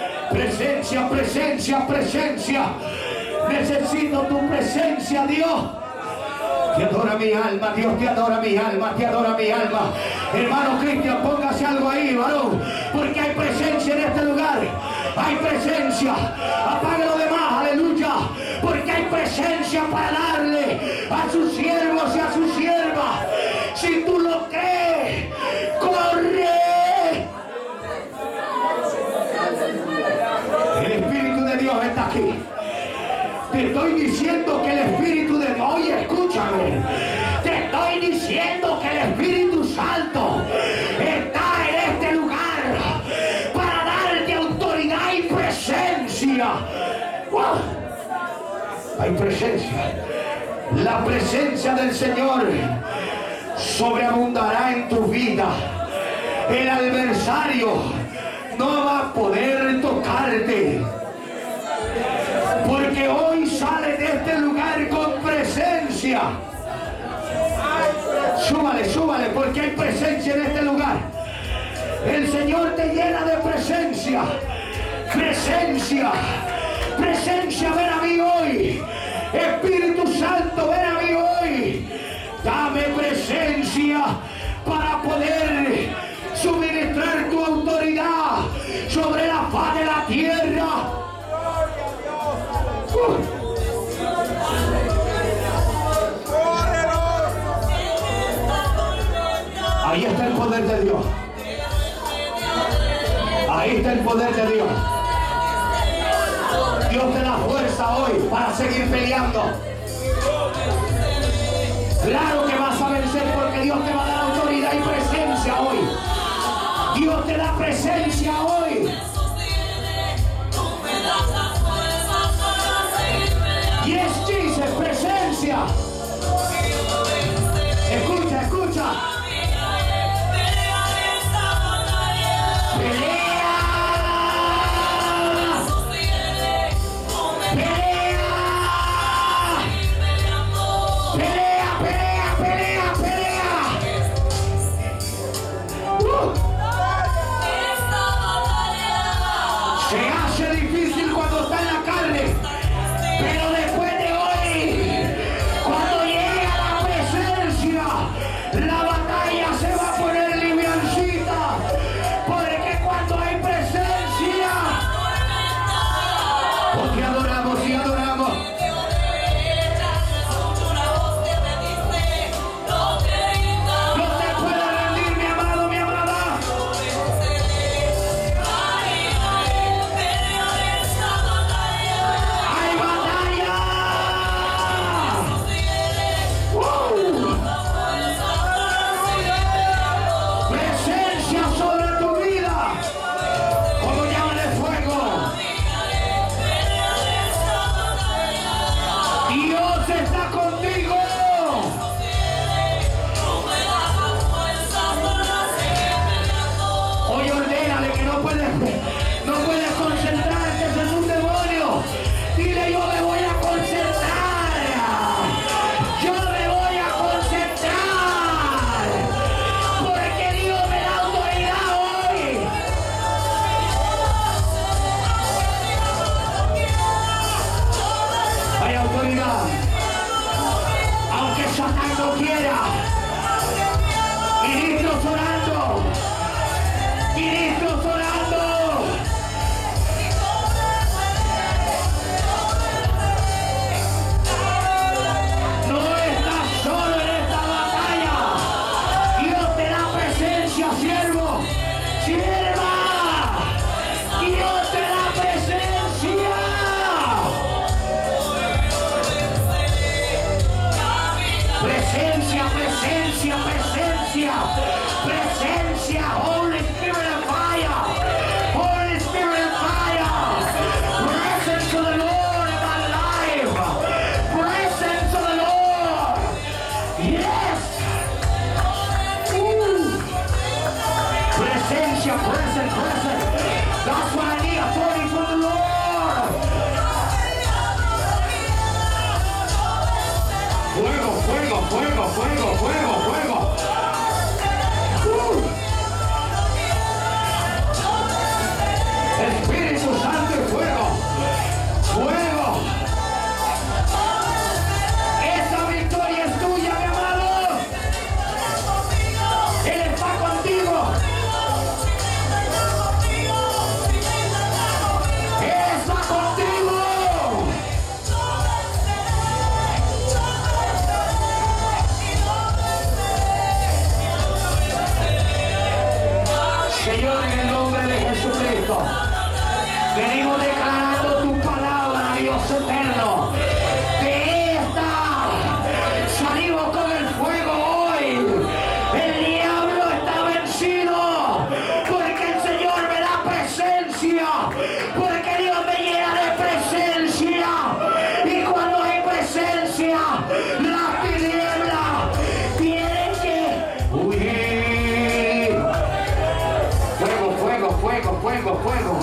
Presencia. Necesito tu presencia, Dios. Te adora mi alma, Dios, te adora mi alma, te adora mi alma. Hermano Cristian, póngase algo ahí, varón, porque hay presencia en este lugar. Hay presencia. Apague lo demás, aleluya, porque hay presencia para darle a sus siervos y a sus siervas. Si tú lo crees, corre. El Espíritu de Dios está aquí. Te estoy diciendo que el Espíritu de Dios, oye, escúchame, te estoy diciendo que el Espíritu Santo está en este lugar para darte autoridad y presencia. ¡Wow! Hay presencia. La presencia del Señor sobreabundará en tu vida. El adversario no va a poder tocarte, porque hoy sale de este lugar con presencia. Súbale, porque hay presencia en este lugar. El Señor te llena de presencia. Presencia, ven a mí hoy. Espíritu Santo, ven a mí hoy. Dame presencia para poder suministrar tu autoridad sobre la faz de la tierra. Ahí está el poder de Dios. Ahí está el poder de Dios. Dios te da fuerza hoy para seguir peleando. Claro que vas a vencer, porque Dios te va a dar autoridad y presencia hoy. Dios te da presencia hoy. Yes, Jesus, presencia. Escucha. Pelea. fuego, fuego, fuego. Espíritu Santo y fuego. Fuego. Esa victoria es tuya, mi amado. Él está contigo. Él está contigo. Señor, en el nombre de Jesucristo, venimos declarando tu palabra, Dios eterno. De esta salimos con el fuego hoy. El diablo está vencido, porque el Señor me da presencia, porque Dios me llena de presencia. Y cuando hay presencia, las tinieblas tienen que huir. Fuego, fuego, fuego, fuego, fuego.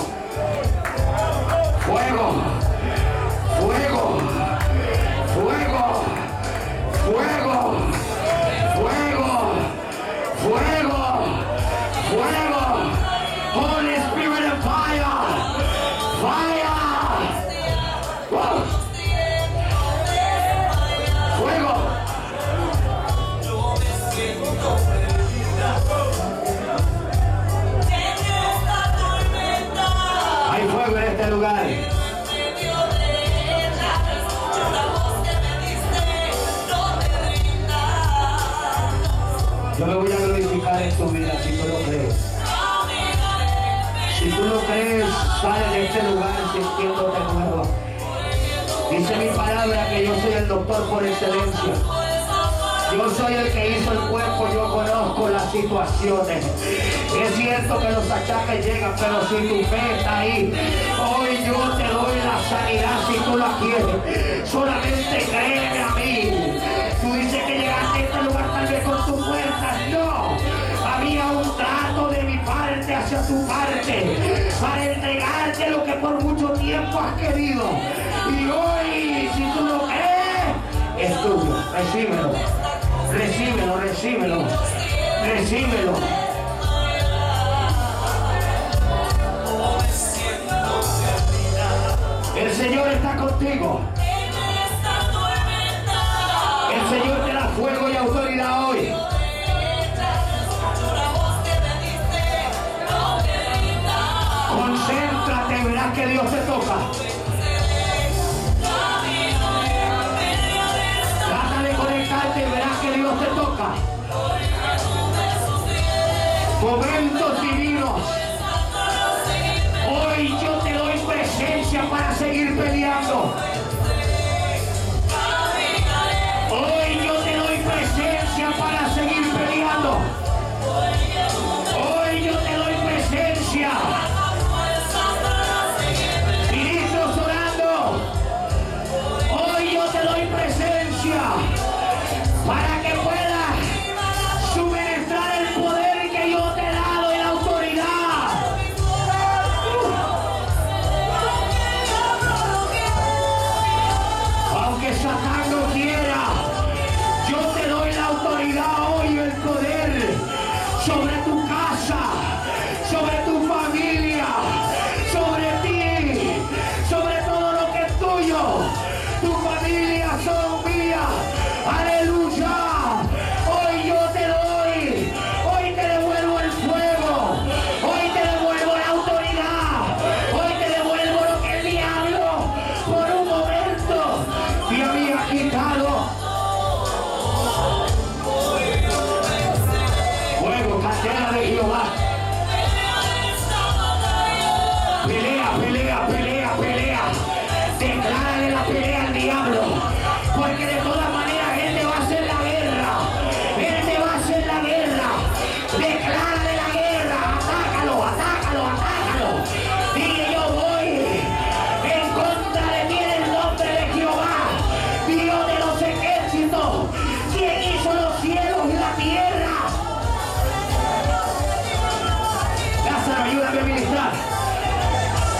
Fuego, fuego, fuego, fuego, fuego, fuego, fuego. Holy Spirit of fire, fire. Wow. Fuego. Hay fuego en este lugar. Yo me voy a glorificar en tu vida si tú lo crees. Si tú lo crees, sale de este lugar sintiéndote nuevo. Dice mi palabra que yo soy el doctor por excelencia. Yo soy el que hizo el cuerpo, yo conozco las situaciones. Es cierto que los achaques llegan, pero si tu fe está ahí, hoy yo te doy la sanidad si tú la quieres. Solamente créeme a mí. Tú dices que llegaste a este lugar tal vez con tus fuerzas. No, había un trato de mi parte hacia tu parte para entregarte lo que por mucho tiempo has querido. Y hoy, si tú lo crees, es tuyo. Recíbelo. Recíbelo, recíbelo, recíbelo. El Señor está contigo. El Señor te da fuego y autoridad hoy. Concéntrate y verás que Dios te toca. Trata de conectarte y verás que Dios te toca. Momentos divinos. Hoy yo te doy presencia para seguir peleando. Hoy yo te doy presencia para seguir peleando. Hoy yo te doy presencia. Ministros orando. Hoy yo te doy presencia para que puedas suministrar el poder que yo te he dado y la autoridad. Aunque Satán no quiera, yo te doy la autoridad hoy, el poder sobre tu casa, sobre tu familia, sobre ti, sobre todo lo que es tuyo. Tu familia son mías. Aleluya. Hoy yo te doy, hoy te devuelvo el fuego, hoy te devuelvo la autoridad, hoy te devuelvo lo que el diablo por un momento me había quitado. Fuego, candela de Jehová. Pelea, pelea, pelea, pelea. Declárale la pelea al diablo, porque de todas maneras él te va a hacer la guerra. Él te va a hacer la guerra. Declárale la guerra. Atácalo, atácalo, atácalo. Dile: yo voy en contra de ti en el nombre de Jehová, Dios de los ejércitos, quien hizo los cielos y la tierra. Lázaro, ayúdame a ministrar.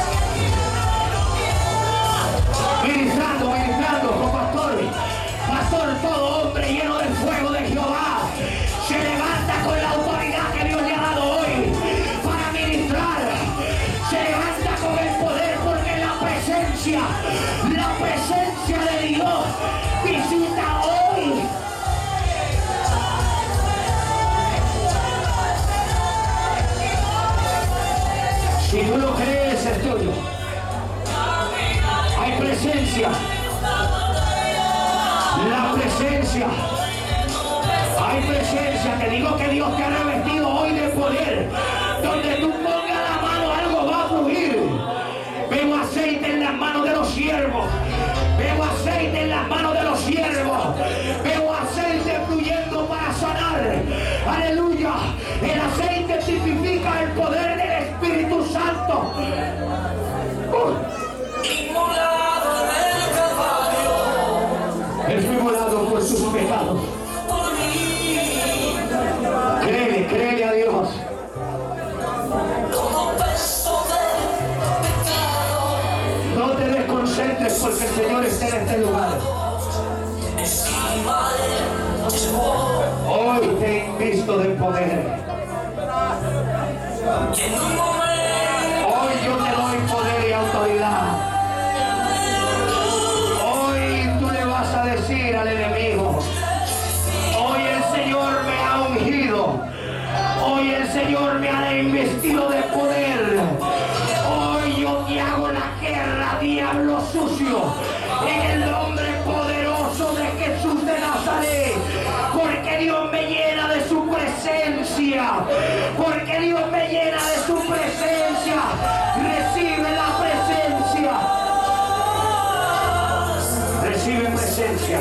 Ministrando, ministrando con pastor presencia de Dios visita hoy. Si tú lo crees, es tuyo. Hay presencia. La presencia. Hay presencia. Te digo que Dios te ha revestido hoy de poder. Donde tú pongas la mano, algo va a fluir. Veo aceite en las manos de los siervos. Veo aceite en las manos de los siervos. Veo aceite fluyendo para sanar. Aleluya. El aceite tipifica el poder del Espíritu Santo. Él fue volado por sus pecados. Créele a Dios. No te desconcentres porque el Señor está en este lugar. Hoy te he visto de poder. Hoy yo te doy poder y autoridad. Hoy tú le vas a decir al enemigo: hoy el Señor me ha ungido. Hoy el Señor me ha investido de poder. Hoy yo te hago la guerra, diablo sucio, en el nombre poderoso de Jesús de Nazaret. Porque Dios me llena de su presencia. Porque Dios me llena de su presencia. Recibe la presencia. Recibe presencia.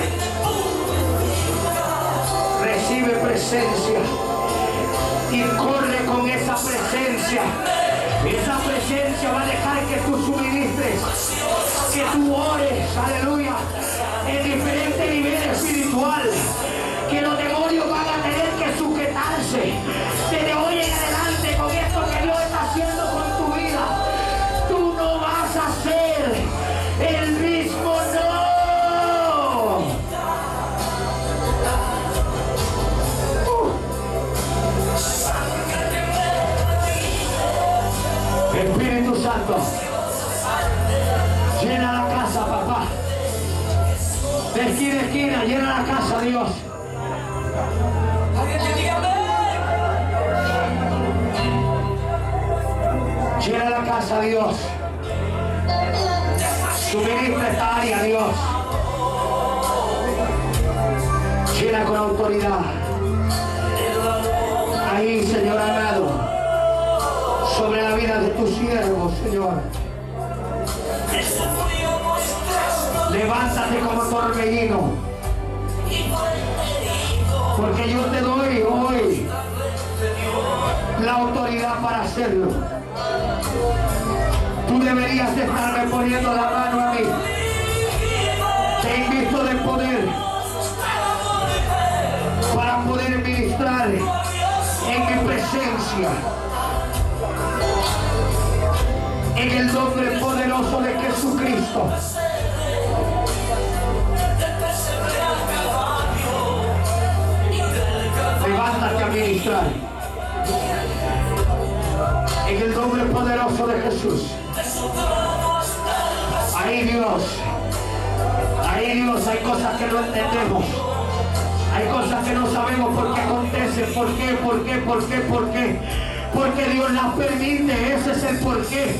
Recibe presencia. Y corre con esa presencia. Esa presencia va a dejar que tú suministres, que tú ores, aleluya, en diferentes niveles espiritual, que los demonios van a tener que sujetarse. Desde hoy en adelante, con esto que Dios está haciendo con tu vida, tú no vas a ser el mismo, no. Espíritu Santo, llena la casa, papá. De esquina a esquina, llena la casa, Dios. Llena la casa, Dios. Suministra esta área, Dios. Llena con autoridad. Ahí, Señor amado, sobre la vida de tus siervos, Señor. Levántate como torbellino, porque yo te doy hoy la autoridad para hacerlo. Tú deberías estarme poniendo la mano a mí. Te invito de poder para poder ministrar en mi presencia, en el nombre poderoso de Jesucristo. Levántate a ministrar en el nombre poderoso de Jesús. Ahí Dios, hay cosas que no entendemos, hay cosas que no sabemos por qué acontecen, por qué, porque Dios las permite, ese es el porqué.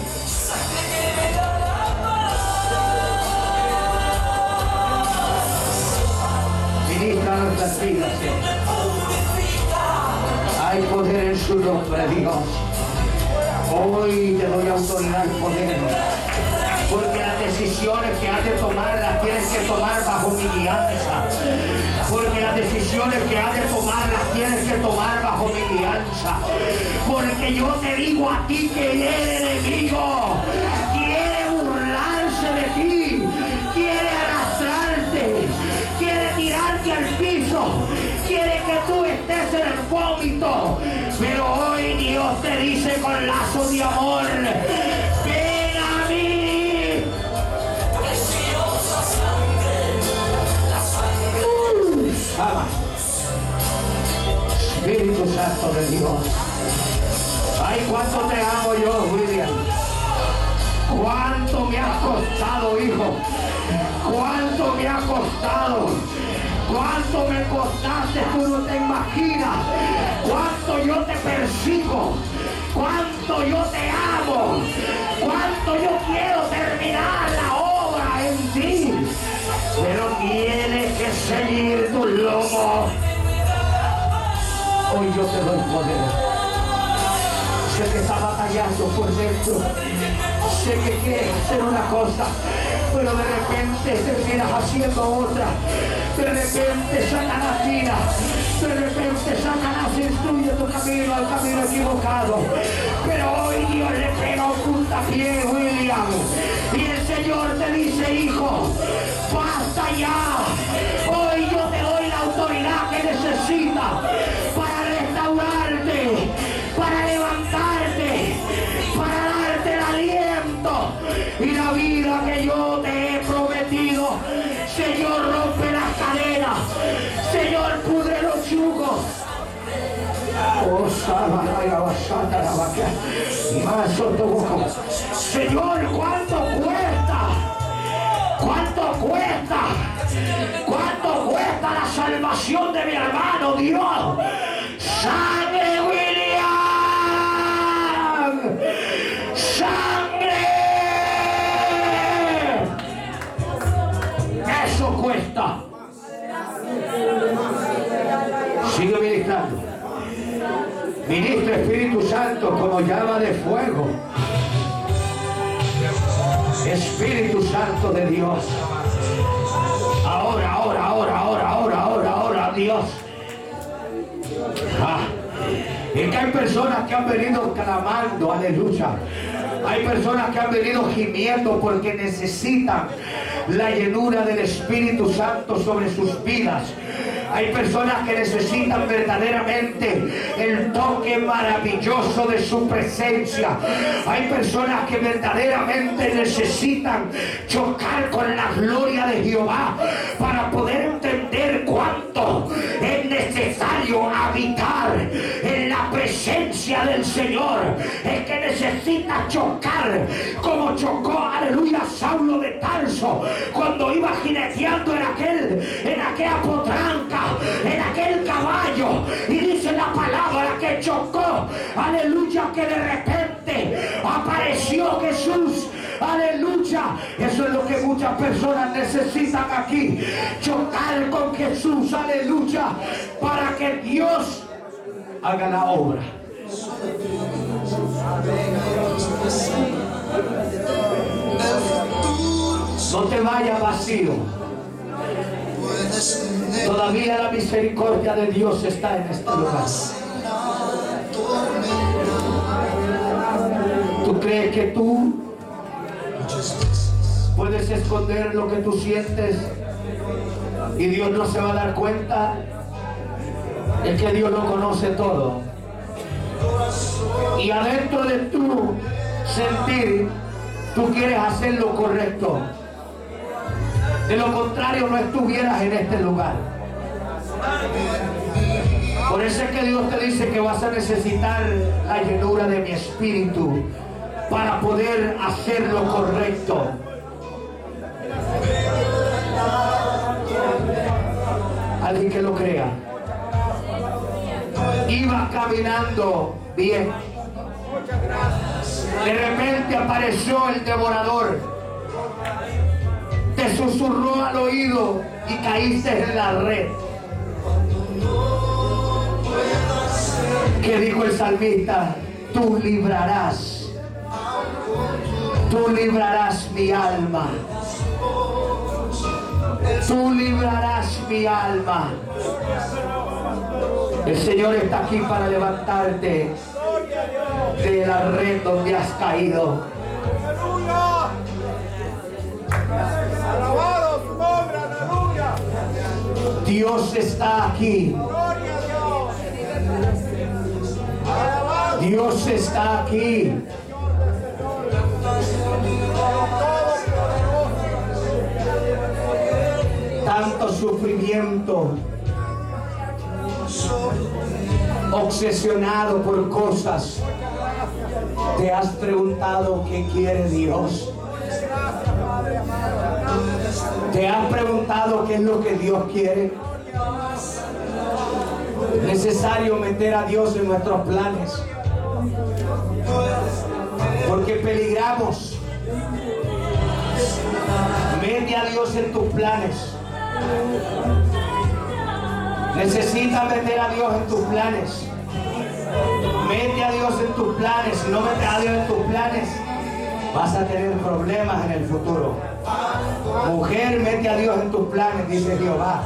Ministra nuestras vidas, Señor. Hay poder en su nombre, Dios. Hoy te doy autoridad y poder, porque las decisiones que has de tomar las tienes que tomar bajo mi guianza. Porque las decisiones que has de tomar las tienes que tomar bajo mi guianza. Porque yo te digo a ti que el enemigo quiere burlarse de ti, quiere arrastrarte, quiere tirarte al piso, quiere que tú estés en el vómito. Pero hoy Dios te dice con lazo de amor: ven a mí. Espíritu Santo de Dios. Ay, cuánto te amo yo, William. Cuánto me has ha costado, hijo? ¿Cuánto me ha costado? ¿Cuánto me costaste? Tú no te imaginas. ¿Cuánto yo te persigo? ¿Cuánto yo te amo? ¿Cuánto yo quiero terminar la obra en ti? Pero tienes que seguir tu lomo. Hoy yo te doy poder. Sé que está batallando por dentro. Sé que quieres hacer una cosa, pero de repente terminas haciendo otra. De repente Satanás tira. De repente Satanás instruye tu camino al camino equivocado. Pero hoy Dios le pega un puntapié, William. Y el Señor te dice, hijo, basta ya. Hoy yo te doy la autoridad que necesitas para restaurarte, para levantarte, para darte el aliento y la vida que yo te he prometido. Señor, rompe las cadenas. Señor, pudre los yugos. Oh, Señor, ¿cuánto cuesta? ¿Cuánto cuesta? ¿Cuánto cuesta la salvación de mi hermano, Dios? ¡Sangre, William! ¡Sangre! Eso cuesta. Sigue ministrando. Ministra Espíritu Santo como llama de fuego. Espíritu Santo de Dios. Ahora, Dios. Es que hay personas que han venido clamando, aleluya. Hay personas que han venido gimiendo porque necesitan la llenura del Espíritu Santo sobre sus vidas. Hay personas que necesitan verdaderamente el toque maravilloso de su presencia. Hay personas que verdaderamente necesitan chocar con la gloria de Jehová para poder entender cuánto es necesario habitar en la presencia del Señor. Es que necesita chocar como chocó, aleluya, Saulo de Tarso cuando iba jineteando en aquella potranca, en aquel caballo, y dice la palabra que chocó, aleluya, que de repente apareció Jesús, aleluya. Eso es lo que muchas personas necesitan aquí, chocar con Jesús, aleluya, para que Dios haga la obra. No te vayas vacío. Todavía la misericordia de Dios está en este lugar. ¿Tú crees que tú puedes esconder lo que tú sientes y Dios no se va a dar cuenta? Es que Dios lo conoce todo. Y adentro de tu sentir, tú quieres hacer lo correcto. De lo contrario, no estuvieras en este lugar. Por eso es que Dios te dice que vas a necesitar la llenura de mi espíritu para poder hacer lo correcto. Alguien que lo crea. Iba caminando bien. De repente apareció el devorador. Te susurró al oído y caíste en la red. ¿Qué dijo el salmista? Tú librarás mi alma. Tú librarás mi alma. El Señor está aquí para levantarte de la red donde has caído. Alabado su nombre, aleluya. Dios está aquí. Gloria a Dios. Dios está aquí. Tanto sufrimiento, obsesionado por cosas. Te has preguntado qué quiere Dios. ¿Te has preguntado qué es lo que Dios quiere? Es necesario meter a Dios en nuestros planes, porque peligramos. Mete a Dios en tus planes. Necesitas meter a Dios en tus planes. Mete a Dios en tus planes. Si no metes a Dios en tus planes, vas a tener problemas en el futuro. Mujer, mete a Dios en tus planes, dice Jehová.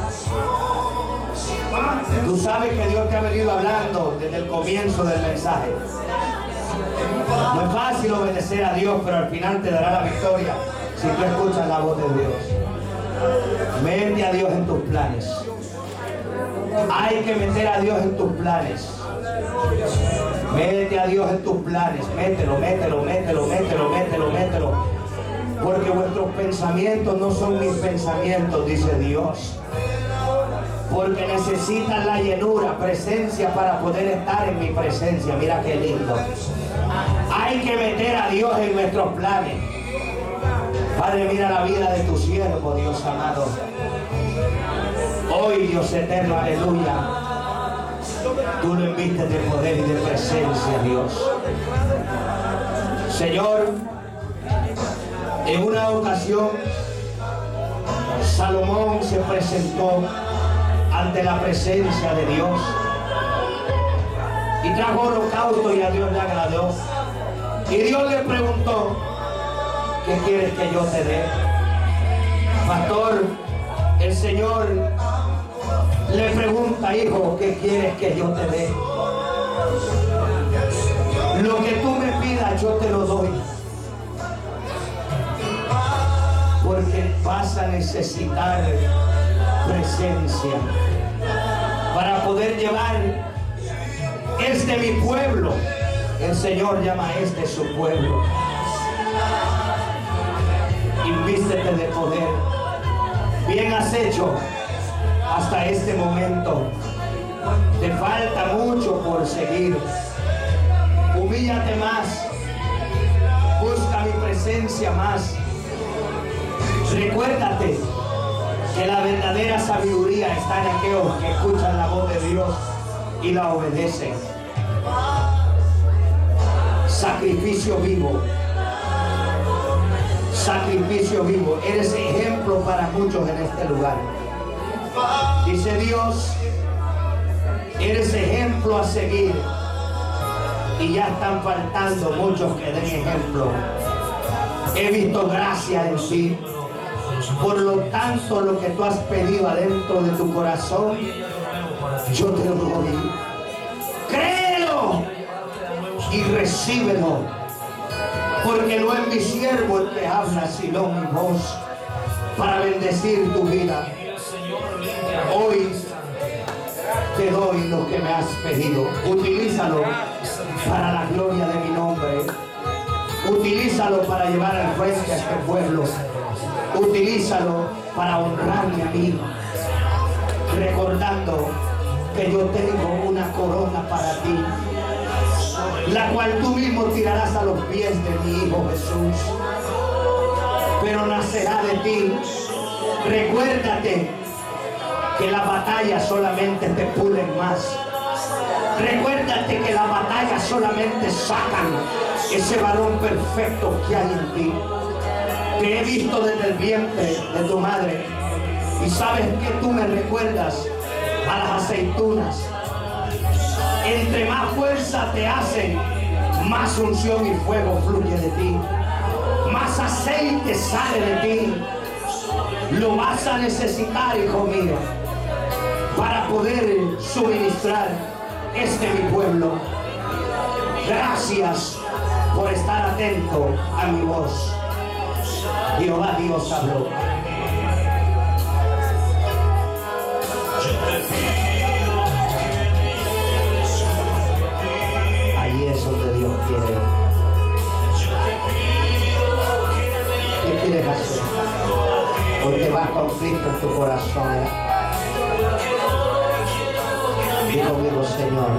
Tú sabes que Dios te ha venido hablando desde el comienzo del mensaje. No es fácil obedecer a Dios, pero al final te dará la victoria si tú escuchas la voz de Dios. Mete a Dios en tus planes. Hay que meter a Dios en tus planes. Mete a Dios en tus planes. Mételo, mételo, mételo, mételo, mételo, mételo. Porque vuestros pensamientos no son mis pensamientos, dice Dios. Porque necesitan la llenura, presencia para poder estar en mi presencia. Mira qué lindo. Hay que meter a Dios en nuestros planes. Padre, mira la vida de tu siervo, Dios amado. Hoy, Dios eterno, aleluya. Tú lo invistes de poder y de presencia, Dios. Señor, en una ocasión, Salomón se presentó ante la presencia de Dios y trajo holocausto y a Dios le agradó. Y Dios le preguntó: ¿qué quieres que yo te dé? Pastor, el Señor le pregunta: hijo, ¿qué quieres que yo te dé? Lo que tú me pidas yo te lo doy, porque vas a necesitar presencia para poder llevar mi pueblo. El Señor llama a su pueblo. Invístete de poder. Bien has hecho hasta este momento. Te falta mucho por seguir. Humíllate más. Busca mi presencia más. Recuérdate que la verdadera sabiduría está en aquellos que escuchan la voz de Dios y la obedecen. Sacrificio vivo. Sacrificio vivo. Eres ejemplo para muchos en este lugar. Dice Dios, eres ejemplo a seguir. Y ya están faltando muchos que den ejemplo. He visto gracia en ti. Por lo tanto, lo que tú has pedido adentro de tu corazón, yo te lo doy. Créelo y recíbelo, porque no es mi siervo el que habla, sino mi voz para bendecir tu vida. Hoy te doy lo que me has pedido. Utilízalo para la gloria de mi nombre. Utilízalo para llevar al frente a este pueblo. Utilízalo para honrarme a mí, recordando que yo tengo una corona para ti, la cual tú mismo tirarás a los pies de mi Hijo Jesús, pero nacerá de ti. Recuérdate que las batallas solamente te pulen más. Recuérdate que las batallas solamente sacan ese varón perfecto que hay en ti. Te he visto desde el vientre de tu madre y sabes que tú me recuerdas a las aceitunas. Entre más fuerza te hacen, más unción y fuego fluye de ti, más aceite sale de ti. Lo vas a necesitar, hijo mío, para poder suministrar mi pueblo. Gracias por estar atento a mi voz. Jehová Dios habló. Ahí es donde Dios quiere. ¿Qué quieres hacer? Porque va conflicto en tu corazón. Di conmigo, Señor,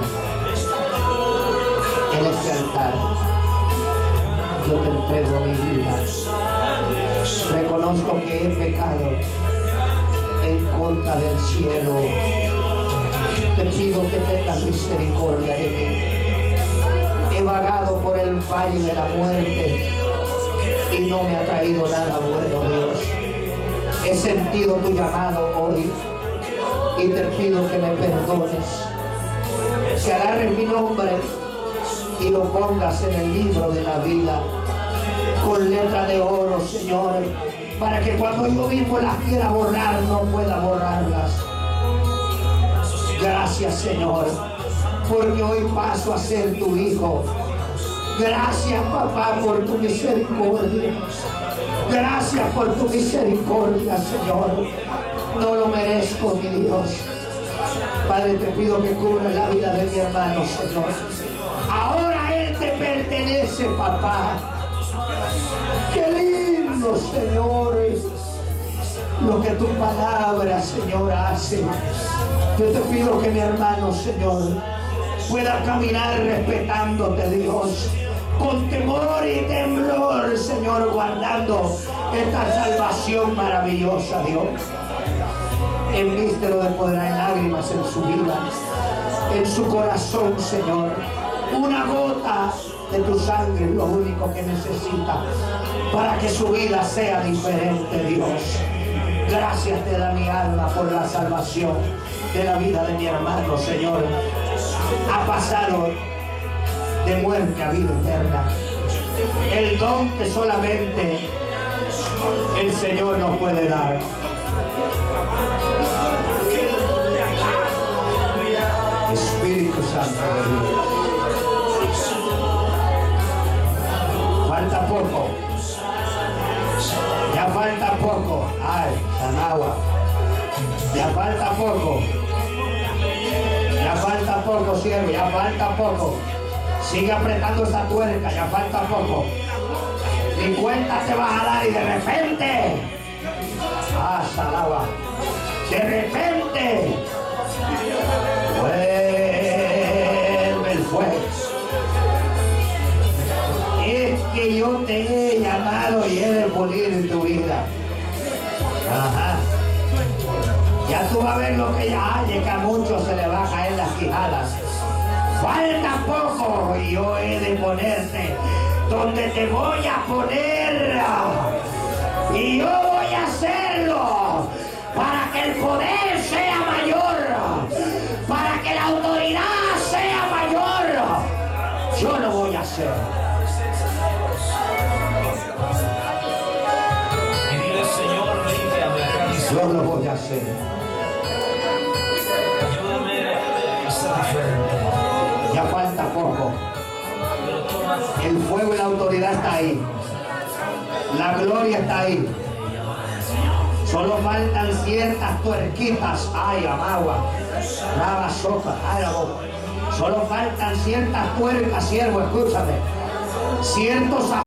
en este altar yo te entrego mi vida. Reconozco que he pecado en contra del cielo. Te pido que tengas misericordia de mí. He vagado por el valle de la muerte y no me ha traído nada bueno, Dios. He sentido tu llamado hoy y te pido que me perdones. Que agarres mi nombre y lo pongas en el libro de la vida con letra de oro, Señor, para que cuando yo mismo las quiera borrar no pueda borrarlas. Gracias, Señor, porque hoy paso a ser tu hijo. Gracias, papá, por tu misericordia. Gracias por tu misericordia, Señor. No lo merezco, mi Dios. Padre, te pido que cubras la vida de mi hermano, Señor. Ahora él te pertenece, papá. Qué lindo, Señor, lo que tu palabra, Señor, hace. Yo te pido que mi hermano, Señor, pueda caminar respetándote, Dios, con temor y temblor, Señor, guardando esta salvación maravillosa, Dios. Envístelo de poder en lágrimas en su vida, en su corazón, Señor. Una gota de tu sangre es lo único que necesita para que su vida sea diferente, Dios. Gracias te da mi alma por la salvación de la vida de mi hermano, Señor. Ha pasado de muerte a vida eterna. El don que solamente el Señor nos puede dar. Espíritu Santo de Dios. Falta poco. Ya falta poco. Ay, Sanagua. Ya falta poco. Ya falta poco, siervo. Ya falta poco. Sigue apretando esa tuerca. Ya falta poco. Ni cuenta te vas a dar y de repente. Ah, Sanagua. De repente. Vuelve el fuego. Es que yo te he llamado y he de pulir tu vida. Ajá. Ya tú vas a ver lo que ya hay, que a muchos se le va a caer las quijadas. Falta poco y yo he de ponerte donde te voy a poner. Y yo voy a hacerlo para que el poder sea mayor, para que la autoridad sea mayor. Yo lo voy a hacer. Y dile, Señor, límpiame. Yo lo voy a hacer. Ayúdame a ser diferente. Ya falta poco. El fuego y la autoridad está ahí. La gloria está ahí. Solo faltan ciertas tuerquitas. Ay, amagua. Raba sopa. Ay, la boca. Solo faltan ciertas tuercas, siervo, escúchame. Ciertos